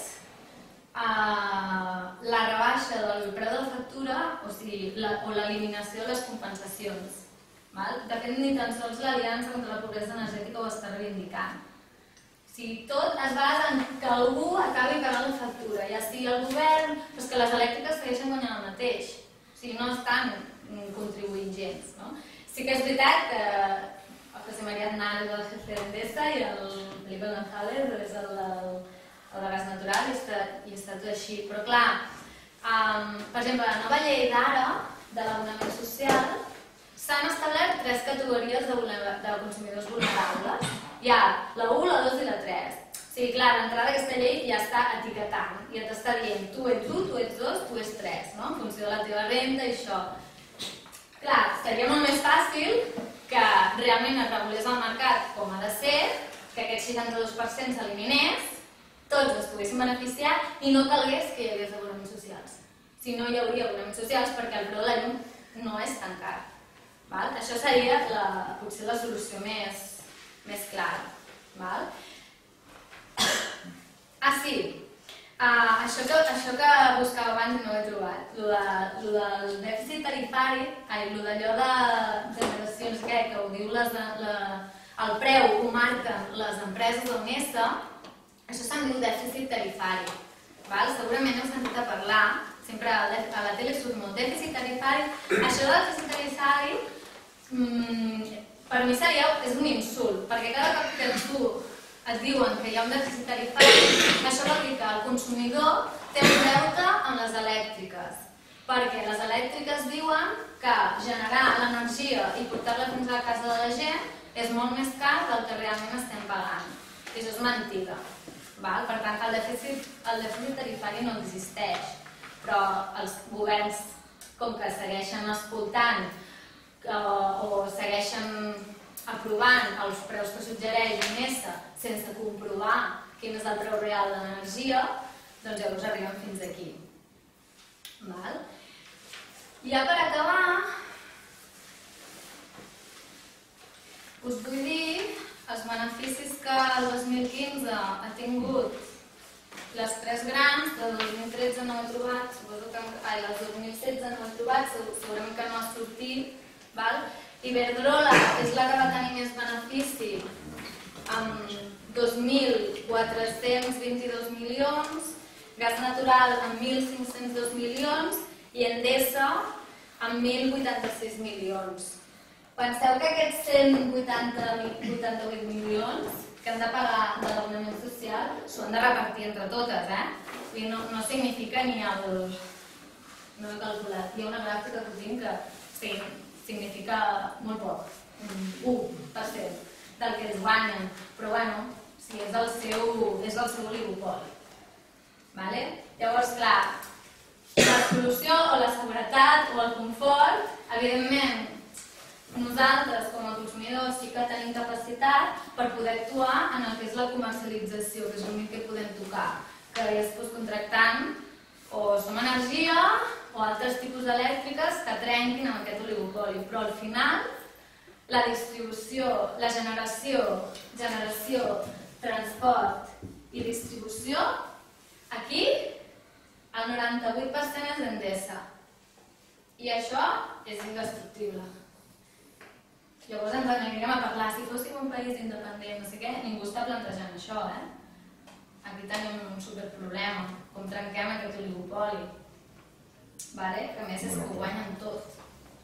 la rebaixa del preu de la factura o l'eliminació de les compensacions. De fet, ni tan sols l'Aliança contra la Pobresa Energètica ho està reivindicant. Tot es basa en que algú acabi pagant la factura, ja sigui el govern, però és que les elèctriques segueixen guanyant el mateix. O sigui, no estan contribuint gens. Sí que és veritat que el José María Aznar és del jefe d'Endesa i el Felipe González és el de gas natural i està tot així. Però clar, per exemple, la nova llei d'ara, de l'abonament social, s'han establert tres categories de consumidors vulnerables. Hi ha la u, la dos i la tres. O sigui, clar, l'entrada d'aquesta llei ja està etiquetant, ja t'està dient tu ets u, tu ets dos, tu ets tres, en funció de la teva renda i això. Clar, seria molt més fàcil que realment es regulés el mercat com ha de ser, que aquest seixanta-dos per cent s'eliminés, tots es poguessin beneficiar i no calgués que hi hagués abonaments socials. Si no hi hauria abonaments socials perquè el preu de la llum no és tan car. Això seria potser la solució més clara. Ah, sí. Això que buscava abans i no ho he trobat. El del dèficit tarifari, allò de generacions que ho diu el preu ho marquen les empreses d'Unesa, això se'n diu dèficit tarifari. Segurament heu sentit a parlar, sempre a la tele surt molt dèficit tarifari. Això del dèficit tarifari per mi és un insult, perquè cada cop que tu et diuen que hi ha un dèficit tarifari, això vol dir que el consumidor té un deute amb les elèctriques, perquè les elèctriques diuen que generar l'energia i portar-la fins a la casa de la gent és molt més car del que realment estem pagant. I això és mentida. Per tant, el dèficit tarifari no existeix, però els governs, com que segueixen escoltant o segueixen aprovant els preus que suggereix Inesa sense comprovar quin és el preu real de l'energia, doncs llavors arribem fins aquí. Ja per acabar, us vull dir els beneficis que el dos mil quinze ha tingut les tres grans, del dos mil tretze no ho he trobat, suposo que el dos mil setze no ho he trobat, segurament que no ha sortit. Iberdrola és la que va tenir més benefici, amb dos mil quatre-cents vint-i-dos milions, Gas Natural amb mil cinc-cents dos milions i Endesa amb mil vuitanta-sis milions. Penseu que aquests cent vuitanta-vuit milions que han de pagar de l'abonament social s'ho han de repartir entre totes, eh? No significa ni el... no he calculat, hi ha una gràfica que tinc que significa molt poc, un u per cent del que es guanyen, però bueno, si és el seu oligopoli. Llavors, clar, la solució o la seguretat o el confort, evidentment, nosaltres com a consumidors sí que tenim capacitat per poder actuar en el que és la comercialització, que és l'únic que podem tocar, que és contractant o som energia o altres tipus elèctriques que trenquin amb aquest oligopoli, però al final la distribució, la generació, generació, transport i distribució, aquí el noranta-vuit per cent és Endesa i això és indestructible. Llavors ens anirem a parlar, si fóssim un país independent, no sé què, ningú està plantejant això, eh? Aquí tenim un superproblema, com trenquem aquest oligopoli, que a més és que ho guanyen tot.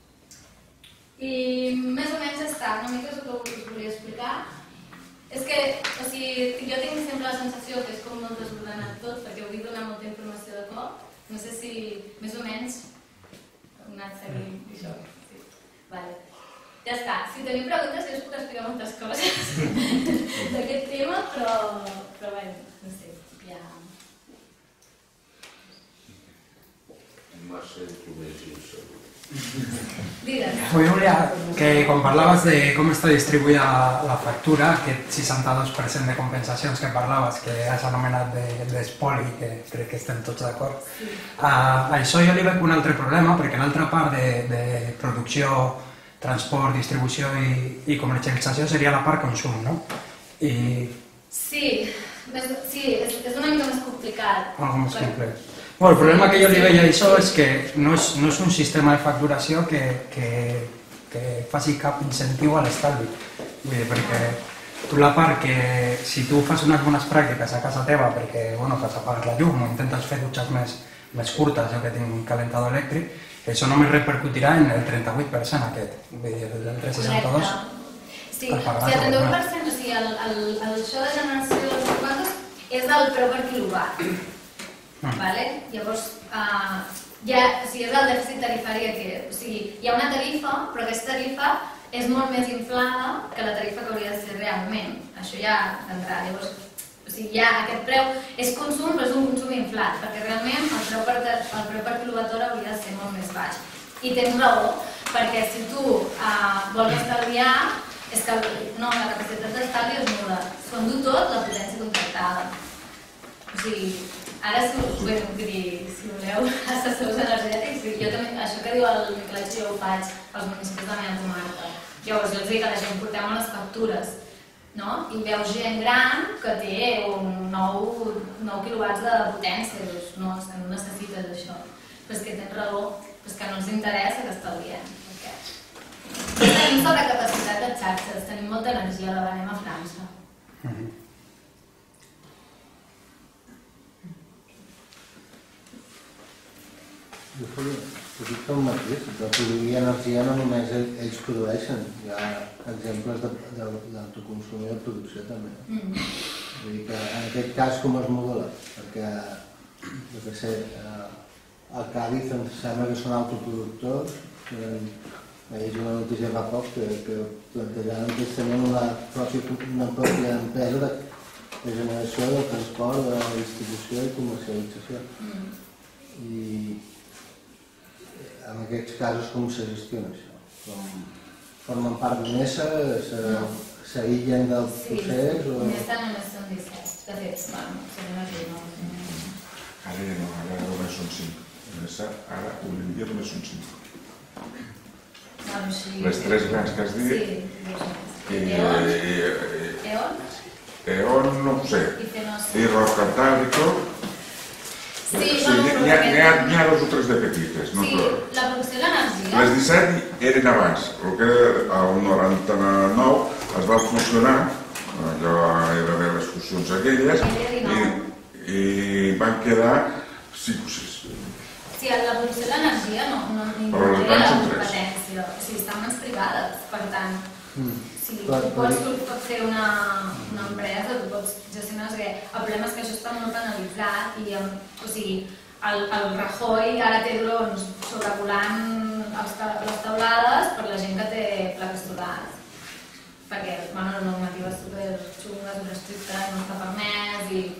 I més o menys ja està, una mica és el que us volia explicar. És que, o sigui, jo tinc sempre la sensació que és com molt desordenat tot, perquè vull donar molta informació de cop. No sé si, més o menys, heu anat seguint això. Vale. Ja està. Si teniu preguntes, jo us puc explicar moltes coses d'aquest tema, però bé, no sé, ja... Massa informació segur. Que quan parlaves de com està distribuïda la factura, aquest seixanta-dos per cent de compensacions que parlaves, que has anomenat d'espoli, que crec que estem tots d'acord, a això jo li veig un altre problema, perquè l'altra part de producció, transport, distribució i comercialització seria la part consum, no? Sí, és una mica més complicat. Algo més complex. El problema que jo li veia a això és que no és un sistema de facturació que faci cap incentiu a l'estalvi. Perquè tu la part que si tu fas unes bones pràctiques a casa teva perquè fas apagar la llum o intentes fer dutxes més curtes, jo que tinc un calentador elèctric, això només repercutirà en el trenta-vuit per cent aquest, del tres coma seixanta-dos. Sí, el trenta-vuit per cent, o sigui, això de generació dels quantos és el preu per quilowatt. Llavors, és el dèficit tarifari aquest. O sigui, hi ha una tarifa, però aquesta tarifa és molt més inflada que la tarifa que hauria de ser realment. Això ja d'entrada. Llavors, o sigui, ja aquest preu és consum, però és un consum inflat, perquè realment el preu per quilowatt hora hauria de ser molt més baix. I tens raó, perquè si tu vols estalviar, és que no, la capacitat d'estalvi és nul·la. S'ho endú tot la potència contractada. O sigui, ara, si voleu assessors energètics, això que diu el Nicolás jo ho faig als municipis de la meva comarca. Llavors jo els dic a la gent, portem les factures, i veus gent gran que té nou quilowatts de potència, no, és que no necessites això. Però és que tens raó, és que no els interessa que estalviem. Tenim sobrecapacitat de xarxes, tenim molta energia, la venem a França. Yo dic que el mateix, de produir energia no només ells produeixen, hi ha exemples d'autoconsum i de producció també. Vull dir que en aquest cas com es modula? Perquè, jo què sé, al Cádiz em sembla que són autoproductors, he llegit una notícia fa poc que plantejaven que ells tenien una pròpia empresa de generació, de transport, de distribució i comercialització. I en aquests casos com se gestiona això? Formen part d'U N E S A, s'aïllen del procés? Sí, U N E S A només són disset, de fet, bueno, són unes dinou. Ara ja no, ara només són cinc. U N E S A, ara, avui en dia només són cinc. Les tres grans que has dit... Sí, Eon? Eon, no ho sé. I Roscantábrico. Sí, n'hi ha dos o tres de petites. Sí, la producció de l'energia. Les disset eren abans, el que al noranta-nou es va fusionar, allò hi va haver les fusions aquelles, i van quedar cinc o sis. Sí, la producció de l'energia no incloïa la competència, o sigui, estan mans privades, per tant, si tu pots fer una empresa, tu pots gestionar, el problema és que això està molt penalitzat i, o sigui, el Rajoy ara té drons sobrevolant les teulades per la gent que té plaques solars, perquè la normativa és superxunga, superestricta, no està permès i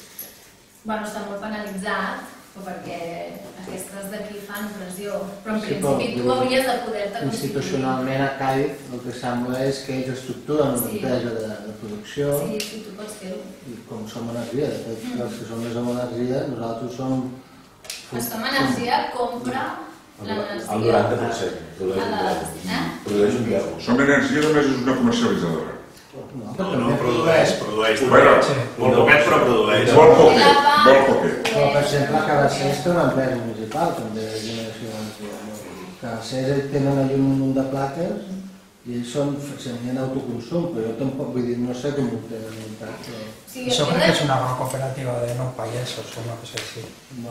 està molt penalitzat, perquè aquestes d'aquí fan pressió, però en principi tu hauries de poder-te constituir. Institucionalment a Cádiz el que sembla és que ells estructuren una empresa de producció i tu pots fer-ho. I com som energia, de fet, els que som més amb energia, nosaltres som... Som energia, compra l'energia. El noranta per cent. Produeix un deu. Som energia només és una comercialitzadora. No, no produeix, produeix. Molt poquet, però produeix. Molt poquet, molt poquet. Però, per exemple, a Cabassers té una empresa municipal, també, de generació d'energia. Cabassers tenen allà un munt de plaques i ells són, s'envien autoconsum, però jo tampoc, vull dir, no sé com ho tenen muntat. Això crec que és una agrocooperativa de nou països o una cosa així.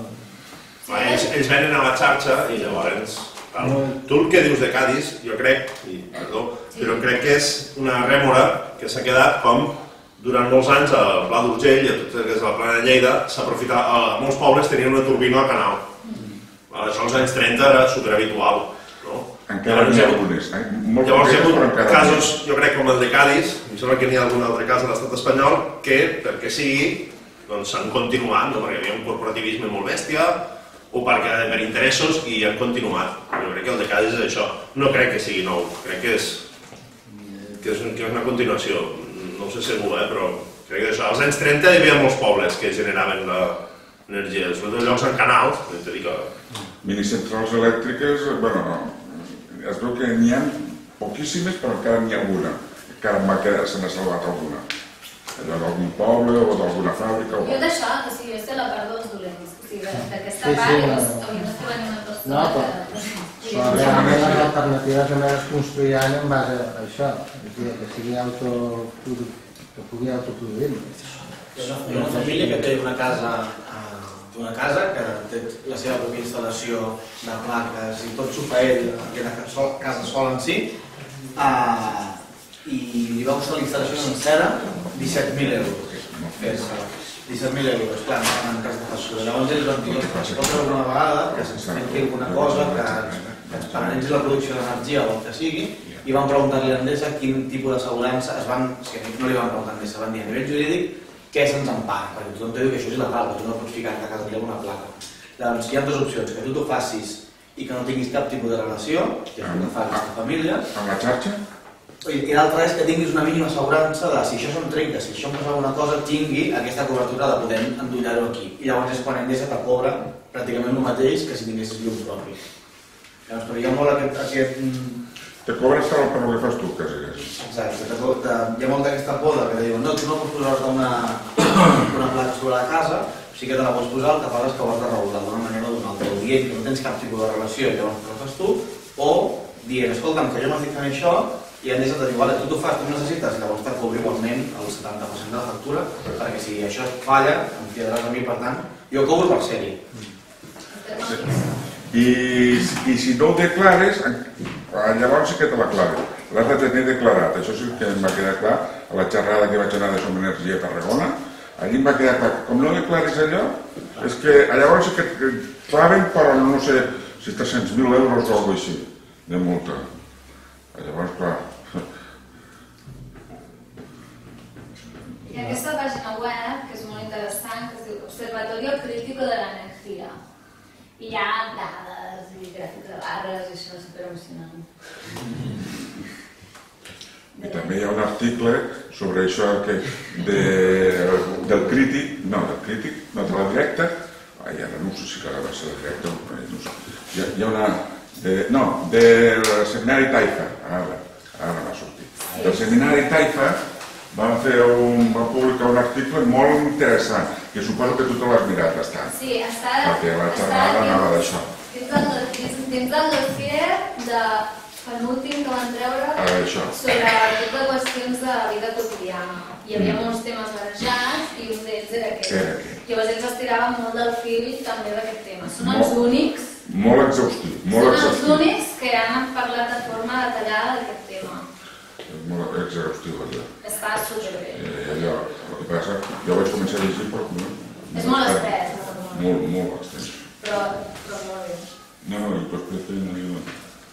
Ells venen a la xarxa i llavors... Tu el que dius de Cádiz, jo crec, i perdó, però crec que és una rèmora que s'ha quedat com durant molts anys al Pla d'Urgell i a tot el que és el Pla de Lleida s'aprofitava, molts pobles tenien una turbina al canal. Això als anys trenta era superhabitual. Encara n'hi ha algunes. Llavors hi ha hagut casos, jo crec, com el de Cádiz, em sembla que n'hi ha algun altre cas a l'estat espanyol, que, perquè sigui, s'han continuat, perquè hi havia un corporativisme molt bèstia, o perquè per interessos i han continuat. Jo crec que el de Cádiz és això. No crec que sigui nou, crec que és que és una continuació. No ho sé segur, però crec que és això. Als anys trenta hi havia molts pobles que generaven l'energia, sobretot llocs en canals, t'he dit que... Minicentrals elèctriques, bueno, es veu que n'hi ha poquíssimes, però encara n'hi ha alguna. Encara se n'ha salvat alguna. Allò d'algun poble o d'alguna fàbrica... Jo d'això, o sigui, jo sé la part dels dolents. D'aquesta part hauríem de fer una persona que... Però realment les alternatives només es construiran en base a això, és a dir, que sigui que pugui autoproduir. Hi ha una família que té una casa una casa que té la seva pròpia instal·lació de plaques i tot s'ho fa ell, aquella casa sola en si, i li va costar la instal·lació sencera disset mil euros. disset mil euros, clar, en cas de factura. Llavors ells van dir, si pot veure una vegada, que se'ns fenti alguna cosa, que ens paralitzin la producció d'energia o el que sigui, i van preguntar-li a Endesa quin tipus d'assegurança es van... És que no li van preguntar a Endesa, van dir a nivell jurídic què se'ns empara, perquè tothom te diu que això és il·legal, que tu no pots ficar a casa teva una placa. Llavors hi ha dues opcions, que tu t'ho facis i que no tinguis cap tipus de relació, que és el que fa aquesta família. Amb la xarxa? I l'altra és que tinguis una mínima assegurança de si això són trenta, si això em passa alguna cosa, tingui aquesta cobertura de poder endollar-ho aquí. I llavors és quan Endesa te cobra pràcticament el mateix que si tinguessis llum propi. Llavors, però hi ha molt aquest... Te cobres per el que fas tu, quasi, quasi. Exacte, hi ha molta aquesta poda que diuen no, tu no pots posar-te una placa sobre la casa, sí que te la pots posar, el que fas és que ho has de regular d'una manera o d'una altra, o dient que no tens cap tipus de relació i llavors que ho fas tu, o dient, escolta'm, que jo m'estic fent això, i Endesa te diu, vale, tu t'ho fas, tu necessites, i llavors te cobri igualment el setanta per cent de la factura, perquè si això falla, em fiaràs a mi, per tant, jo cobro per sèrie. I si no ho declares, llavors sí que te l'aclares. L'has de tenir declarat. Això sí que em va quedar clar a la xerrada que vaig anar de Som Energia a Tarragona. Allí em va quedar clar que com no declares allò, és que llavors sí que et claven per, no sé, si tres-cents mil euros o alguna cosa així, de multa. Llavors, clar... I aquesta pàgina web, que és molt interessant, que es diu Observatorio Crítico de la Energía. I hi ha dades i gràfics de barres i això és superemocionant. I també hi ha un article sobre això que del crític, no, del crític, no, de la directa, ai, ara no sé si ara va ser la directa, no sé, hi ha una, no, del seminari Taifa, ara, ara m'ha sortit. Del seminari Taifa van fer un, van publicar un article molt interessant, que suposo que tu te l'has mirat bastant. Sí, està... Perquè la xerrada anava d'això. Dins del dossier de penúltim que van treure sobre tot de qüestions de vida quotidiana. Hi havia molts temes barrejats i un d'ells era aquest. Llavors ells estiraven molt del fil també d'aquest tema. Són els únics... Molt exhaustiu, molt exhaustiu. Són els únics que han parlat de forma detallada d'aquest tema. És molt exhaustiu allò. Està superbé. Allò, el que passa, jo vaig començar a llegir però... És molt estès. Molt, molt estès. Però molt bé. No, no, i després feia una mica...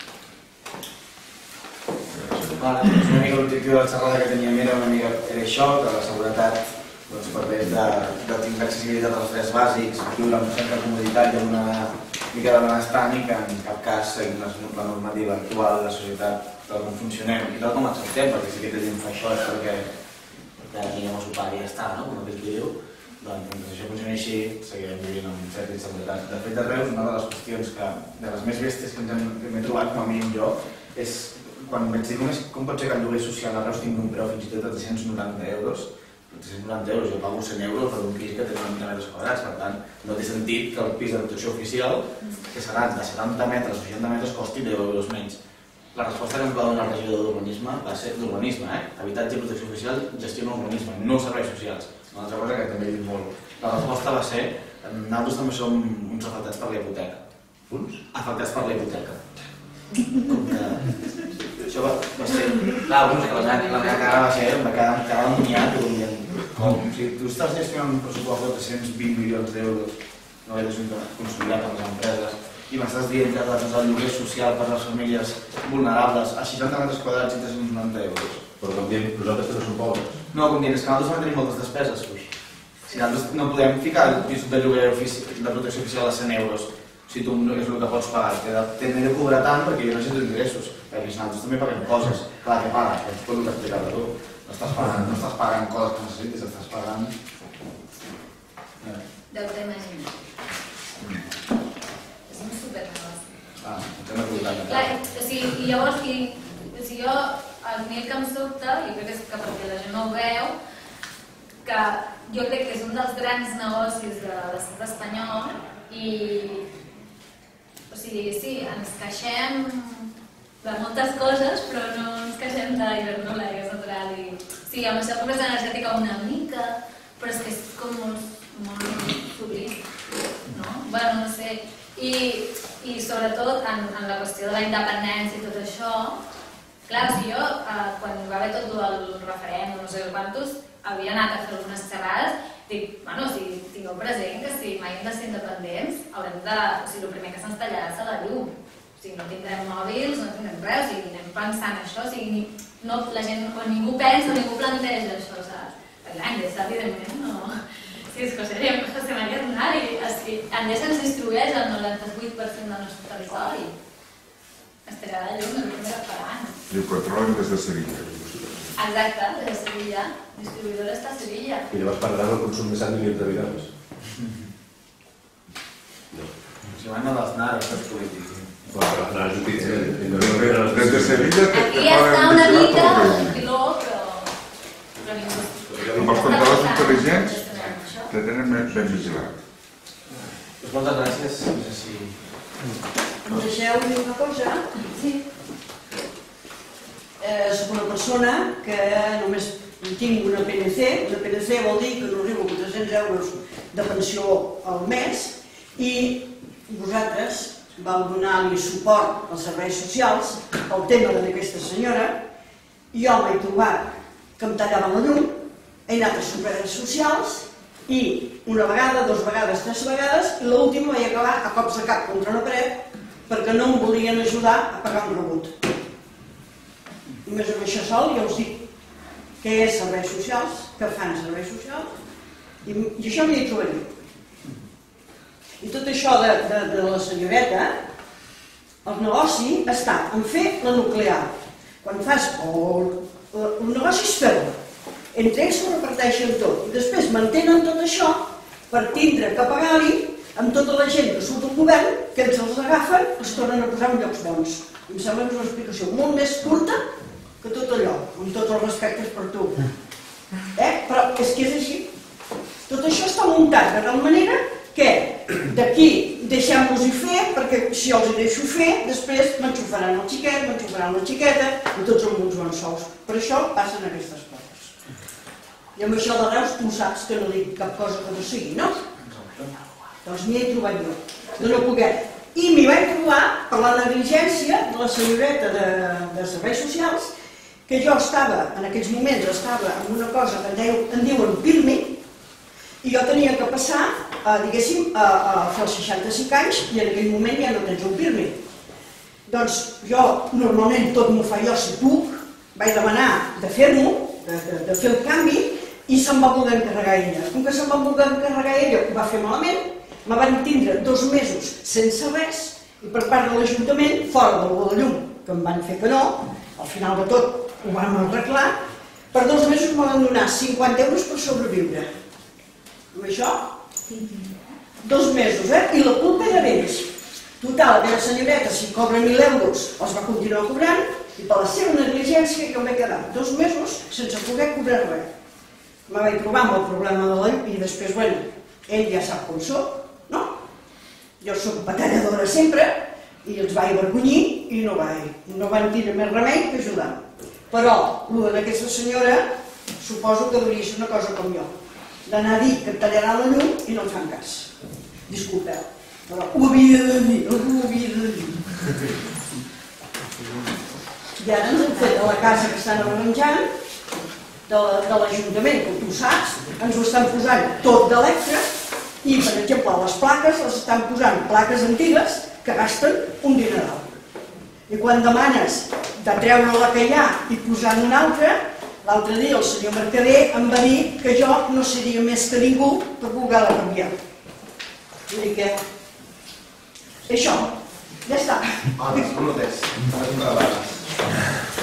Vale, doncs una mica l'objectiu de la xerrada que teníem era una mica era això, que la seguretat doncs, permès de, de tenir accessibilitat als drets bàsics, viure amb certa comoditat i amb una mica de benestant i que en cap cas seguim la normativa actual de la societat tal com funcionem i tal com acceptem, perquè si aquesta gent fa això és perquè, perquè aquí ja no s'ho pagui i ja està, no? Com aquell que diu, doncs mentre això funcioni així seguirem vivint amb certa inseguretat. De fet, a Reus, una de les qüestions que, de les més bèsties que m'he trobat, com a mínim jo, és quan vaig dir com pot ser que el lloguer social a Reus tingui un preu fins i tot de tres-cents noranta euros. tres-cents noranta euros, jo pago cent euros per un pis que té noranta metres quadrats, per tant, no té sentit que el pis de protecció oficial, que seran de setanta metres o seixanta metres, costi deu euros menys. La resposta que ens va donar el regidor d'urbanisme va ser d'urbanisme, eh? Habitatge i protecció oficial gestiona urbanisme, no serveis socials. Una altra cosa que també he dit molt. La resposta va ser, nosaltres també som uns afectats per la hipoteca. Uns? Afectats per la hipoteca. Com que... Això va, va ser... Clar, doncs, que la meva, la meva cara va ser, em va quedar, quedar amuniat, i dient, com, si tu estàs gestionant un pressupost de tres-cents vint milions d'euros, no eres un consolidat per les empreses, i m'estàs dient que has el lloguer social per a les famílies vulnerables a seixanta metres quadrats i tres-cents noranta euros. Però com diem, nosaltres també som pobres. No, com dient, és que nosaltres també tenim moltes despeses. Si nosaltres no podem ficar el pis de lloguer de protecció oficial a cent euros, si tu no és el que pots pagar, t'he de cobrar tant perquè jo necessito ingressos, perquè si nosaltres també paguem coses. Clar, què pagues? És tot el que has explicat a tu. No estàs pagant, no estàs pagant coses que necessites, estàs pagant... Deute imaginar. És un supernegoci. Ah, t'hem acordat. Clar, o sigui, i llavors, i, o sigui, jo, a mi el que em sobta, i crec que és que perquè la gent no ho veu, que jo crec que és un dels grans negocis de l'estat espanyol i, o sigui, sí, ens queixem de moltes coses, però no ens queixem de l'Iberdrola, que és natural, i sí, amb això pobresa energètica una mica, però és que és com molt, molt sublim, no? Bueno, no sé, i, i sobretot en, en la qüestió de la independència i tot això, clar, si jo, eh, quan va haver tot el referèndum, no sé quantos, havia anat a fer algunes xerrades, dic, bueno, o sigui, tingueu present que si mai hem de ser independents, haurem de, o sigui, el primer que se'ns tallarà serà la llum. O sigui, no tindrem mòbils, no tindrem res, o sigui, anem pensant això, o sigui, ni, no, la gent, o ningú pensa, o ningú planteja això, saps? Perquè l'Endesa, evidentment, no... Sí, és que seria José María Aznar i Endesa ens distribueix el noranta-vuit per cent del nostre territori. Estarà de llum, el primer parant. I el controlen des de Sevilla. Exacte, des de Sevilla. Distribuïdora està a Sevilla. I llavors perdran el consum de set milions d'habitants. Si van a l'Aznar, això és polític. Clar, l'Aznar és justícia. Des de Sevilla... Aquí està una mica el piló, però... Amb els controladors intel·ligents te tenen ben vigilat. Doncs moltes gràcies. No sé si... Em deixeu dir una cosa? Sí. Soc una persona que només tinc una P N C. Una P N C vol dir que no arribo a tres-cents euros de pensió al mes i vosaltres vau donar-li suport als serveis socials pel tema d'aquesta senyora. Jo m'he trobat que em tallaven la llum, he anat a serveis socials i una vegada, dues vegades, tres vegades, i l'última vaig acabar a cops de cap contra una paret perquè no em volien ajudar a pagar un rebut. Només amb això sol ja us dic què és serveis socials, què fan serveis socials, i, i això m'hi trobaré. I tot això de, de, de la senyoreta, el negoci està en fer la nuclear. Quan fas... Oh, el negoci és fer-la. Entre ells s'ho reparteixen tot. I després mantenen tot això per tindre que pagar-li amb tota la gent que surt del govern, que ells els agafen, els tornen a posar en llocs bons. Em sembla que és una explicació molt més curta que tot allò, amb tots els respectes per tu. Eh? Però és que és així. Tot això està muntat de tal manera que d'aquí deixem-los-hi fer, perquè si jo els hi deixo fer, després m'enxufaran el xiquet, m'enxufaran la xiqueta, i tots amb uns bons sous. Per això passen aquestes coses. I amb això de Reus tu saps que no dic cap cosa que no sigui, no? Doncs m'hi he trobat jo, de no poder. I m'hi vaig trobar per la negligència de la senyoreta de, de serveis socials, que jo estava, en aquells moments, estava en una cosa que en, deu, en diuen pirmi, i jo tenia que passar, a, diguéssim, a, a fer els seixanta-cinc anys, i en aquell moment ja no tens un pirmi. Doncs jo, normalment, tot m'ho fa jo si puc, vaig demanar de fer-m'ho, de, de, de fer el canvi, i se'm va voler encarregar ella. Com que se'm va voler encarregar ella, ho va fer malament, me van tindre dos mesos sense res, i per part de l'Ajuntament, fora del bo de llum, que em van fer que no, al final de tot ho vam arreglar, per dos mesos me van donar cinquanta euros per sobreviure. Amb això, dos mesos, eh? I la culpa era d'ells. Total, aquella senyoreta, si cobra mil euros, els va continuar cobrant, i per la seva negligència que em vaig quedar dos mesos sense poder cobrar res. Me vaig trobar amb el problema de la llum i després, bueno, ell ja sap com soc, no? Jo soc batalladora sempre i els vaig avergonyir i no, vaig, no van tindre més remei que ajudar. Però, el d'aquesta senyora, suposo que hauria ser una cosa com jo, d'anar a dir que em tallaran la llum i no em fan cas. Disculpeu, però ho havia de dir, ho havia de dir. I ara ens hem fet a la casa que estan arranjant, de l'Ajuntament, com tu saps, ens ho estan posant tot d'electre i, per exemple, les plaques les estan posant plaques antigues que gasten un dineral. I quan demanes de treure la que hi ha i posar-ne una altra, l'altre dia el senyor Mercader em va dir que jo no seria més que ningú per voler-la canviar. Vull dir que... Això, ja està. Vale, no t'és.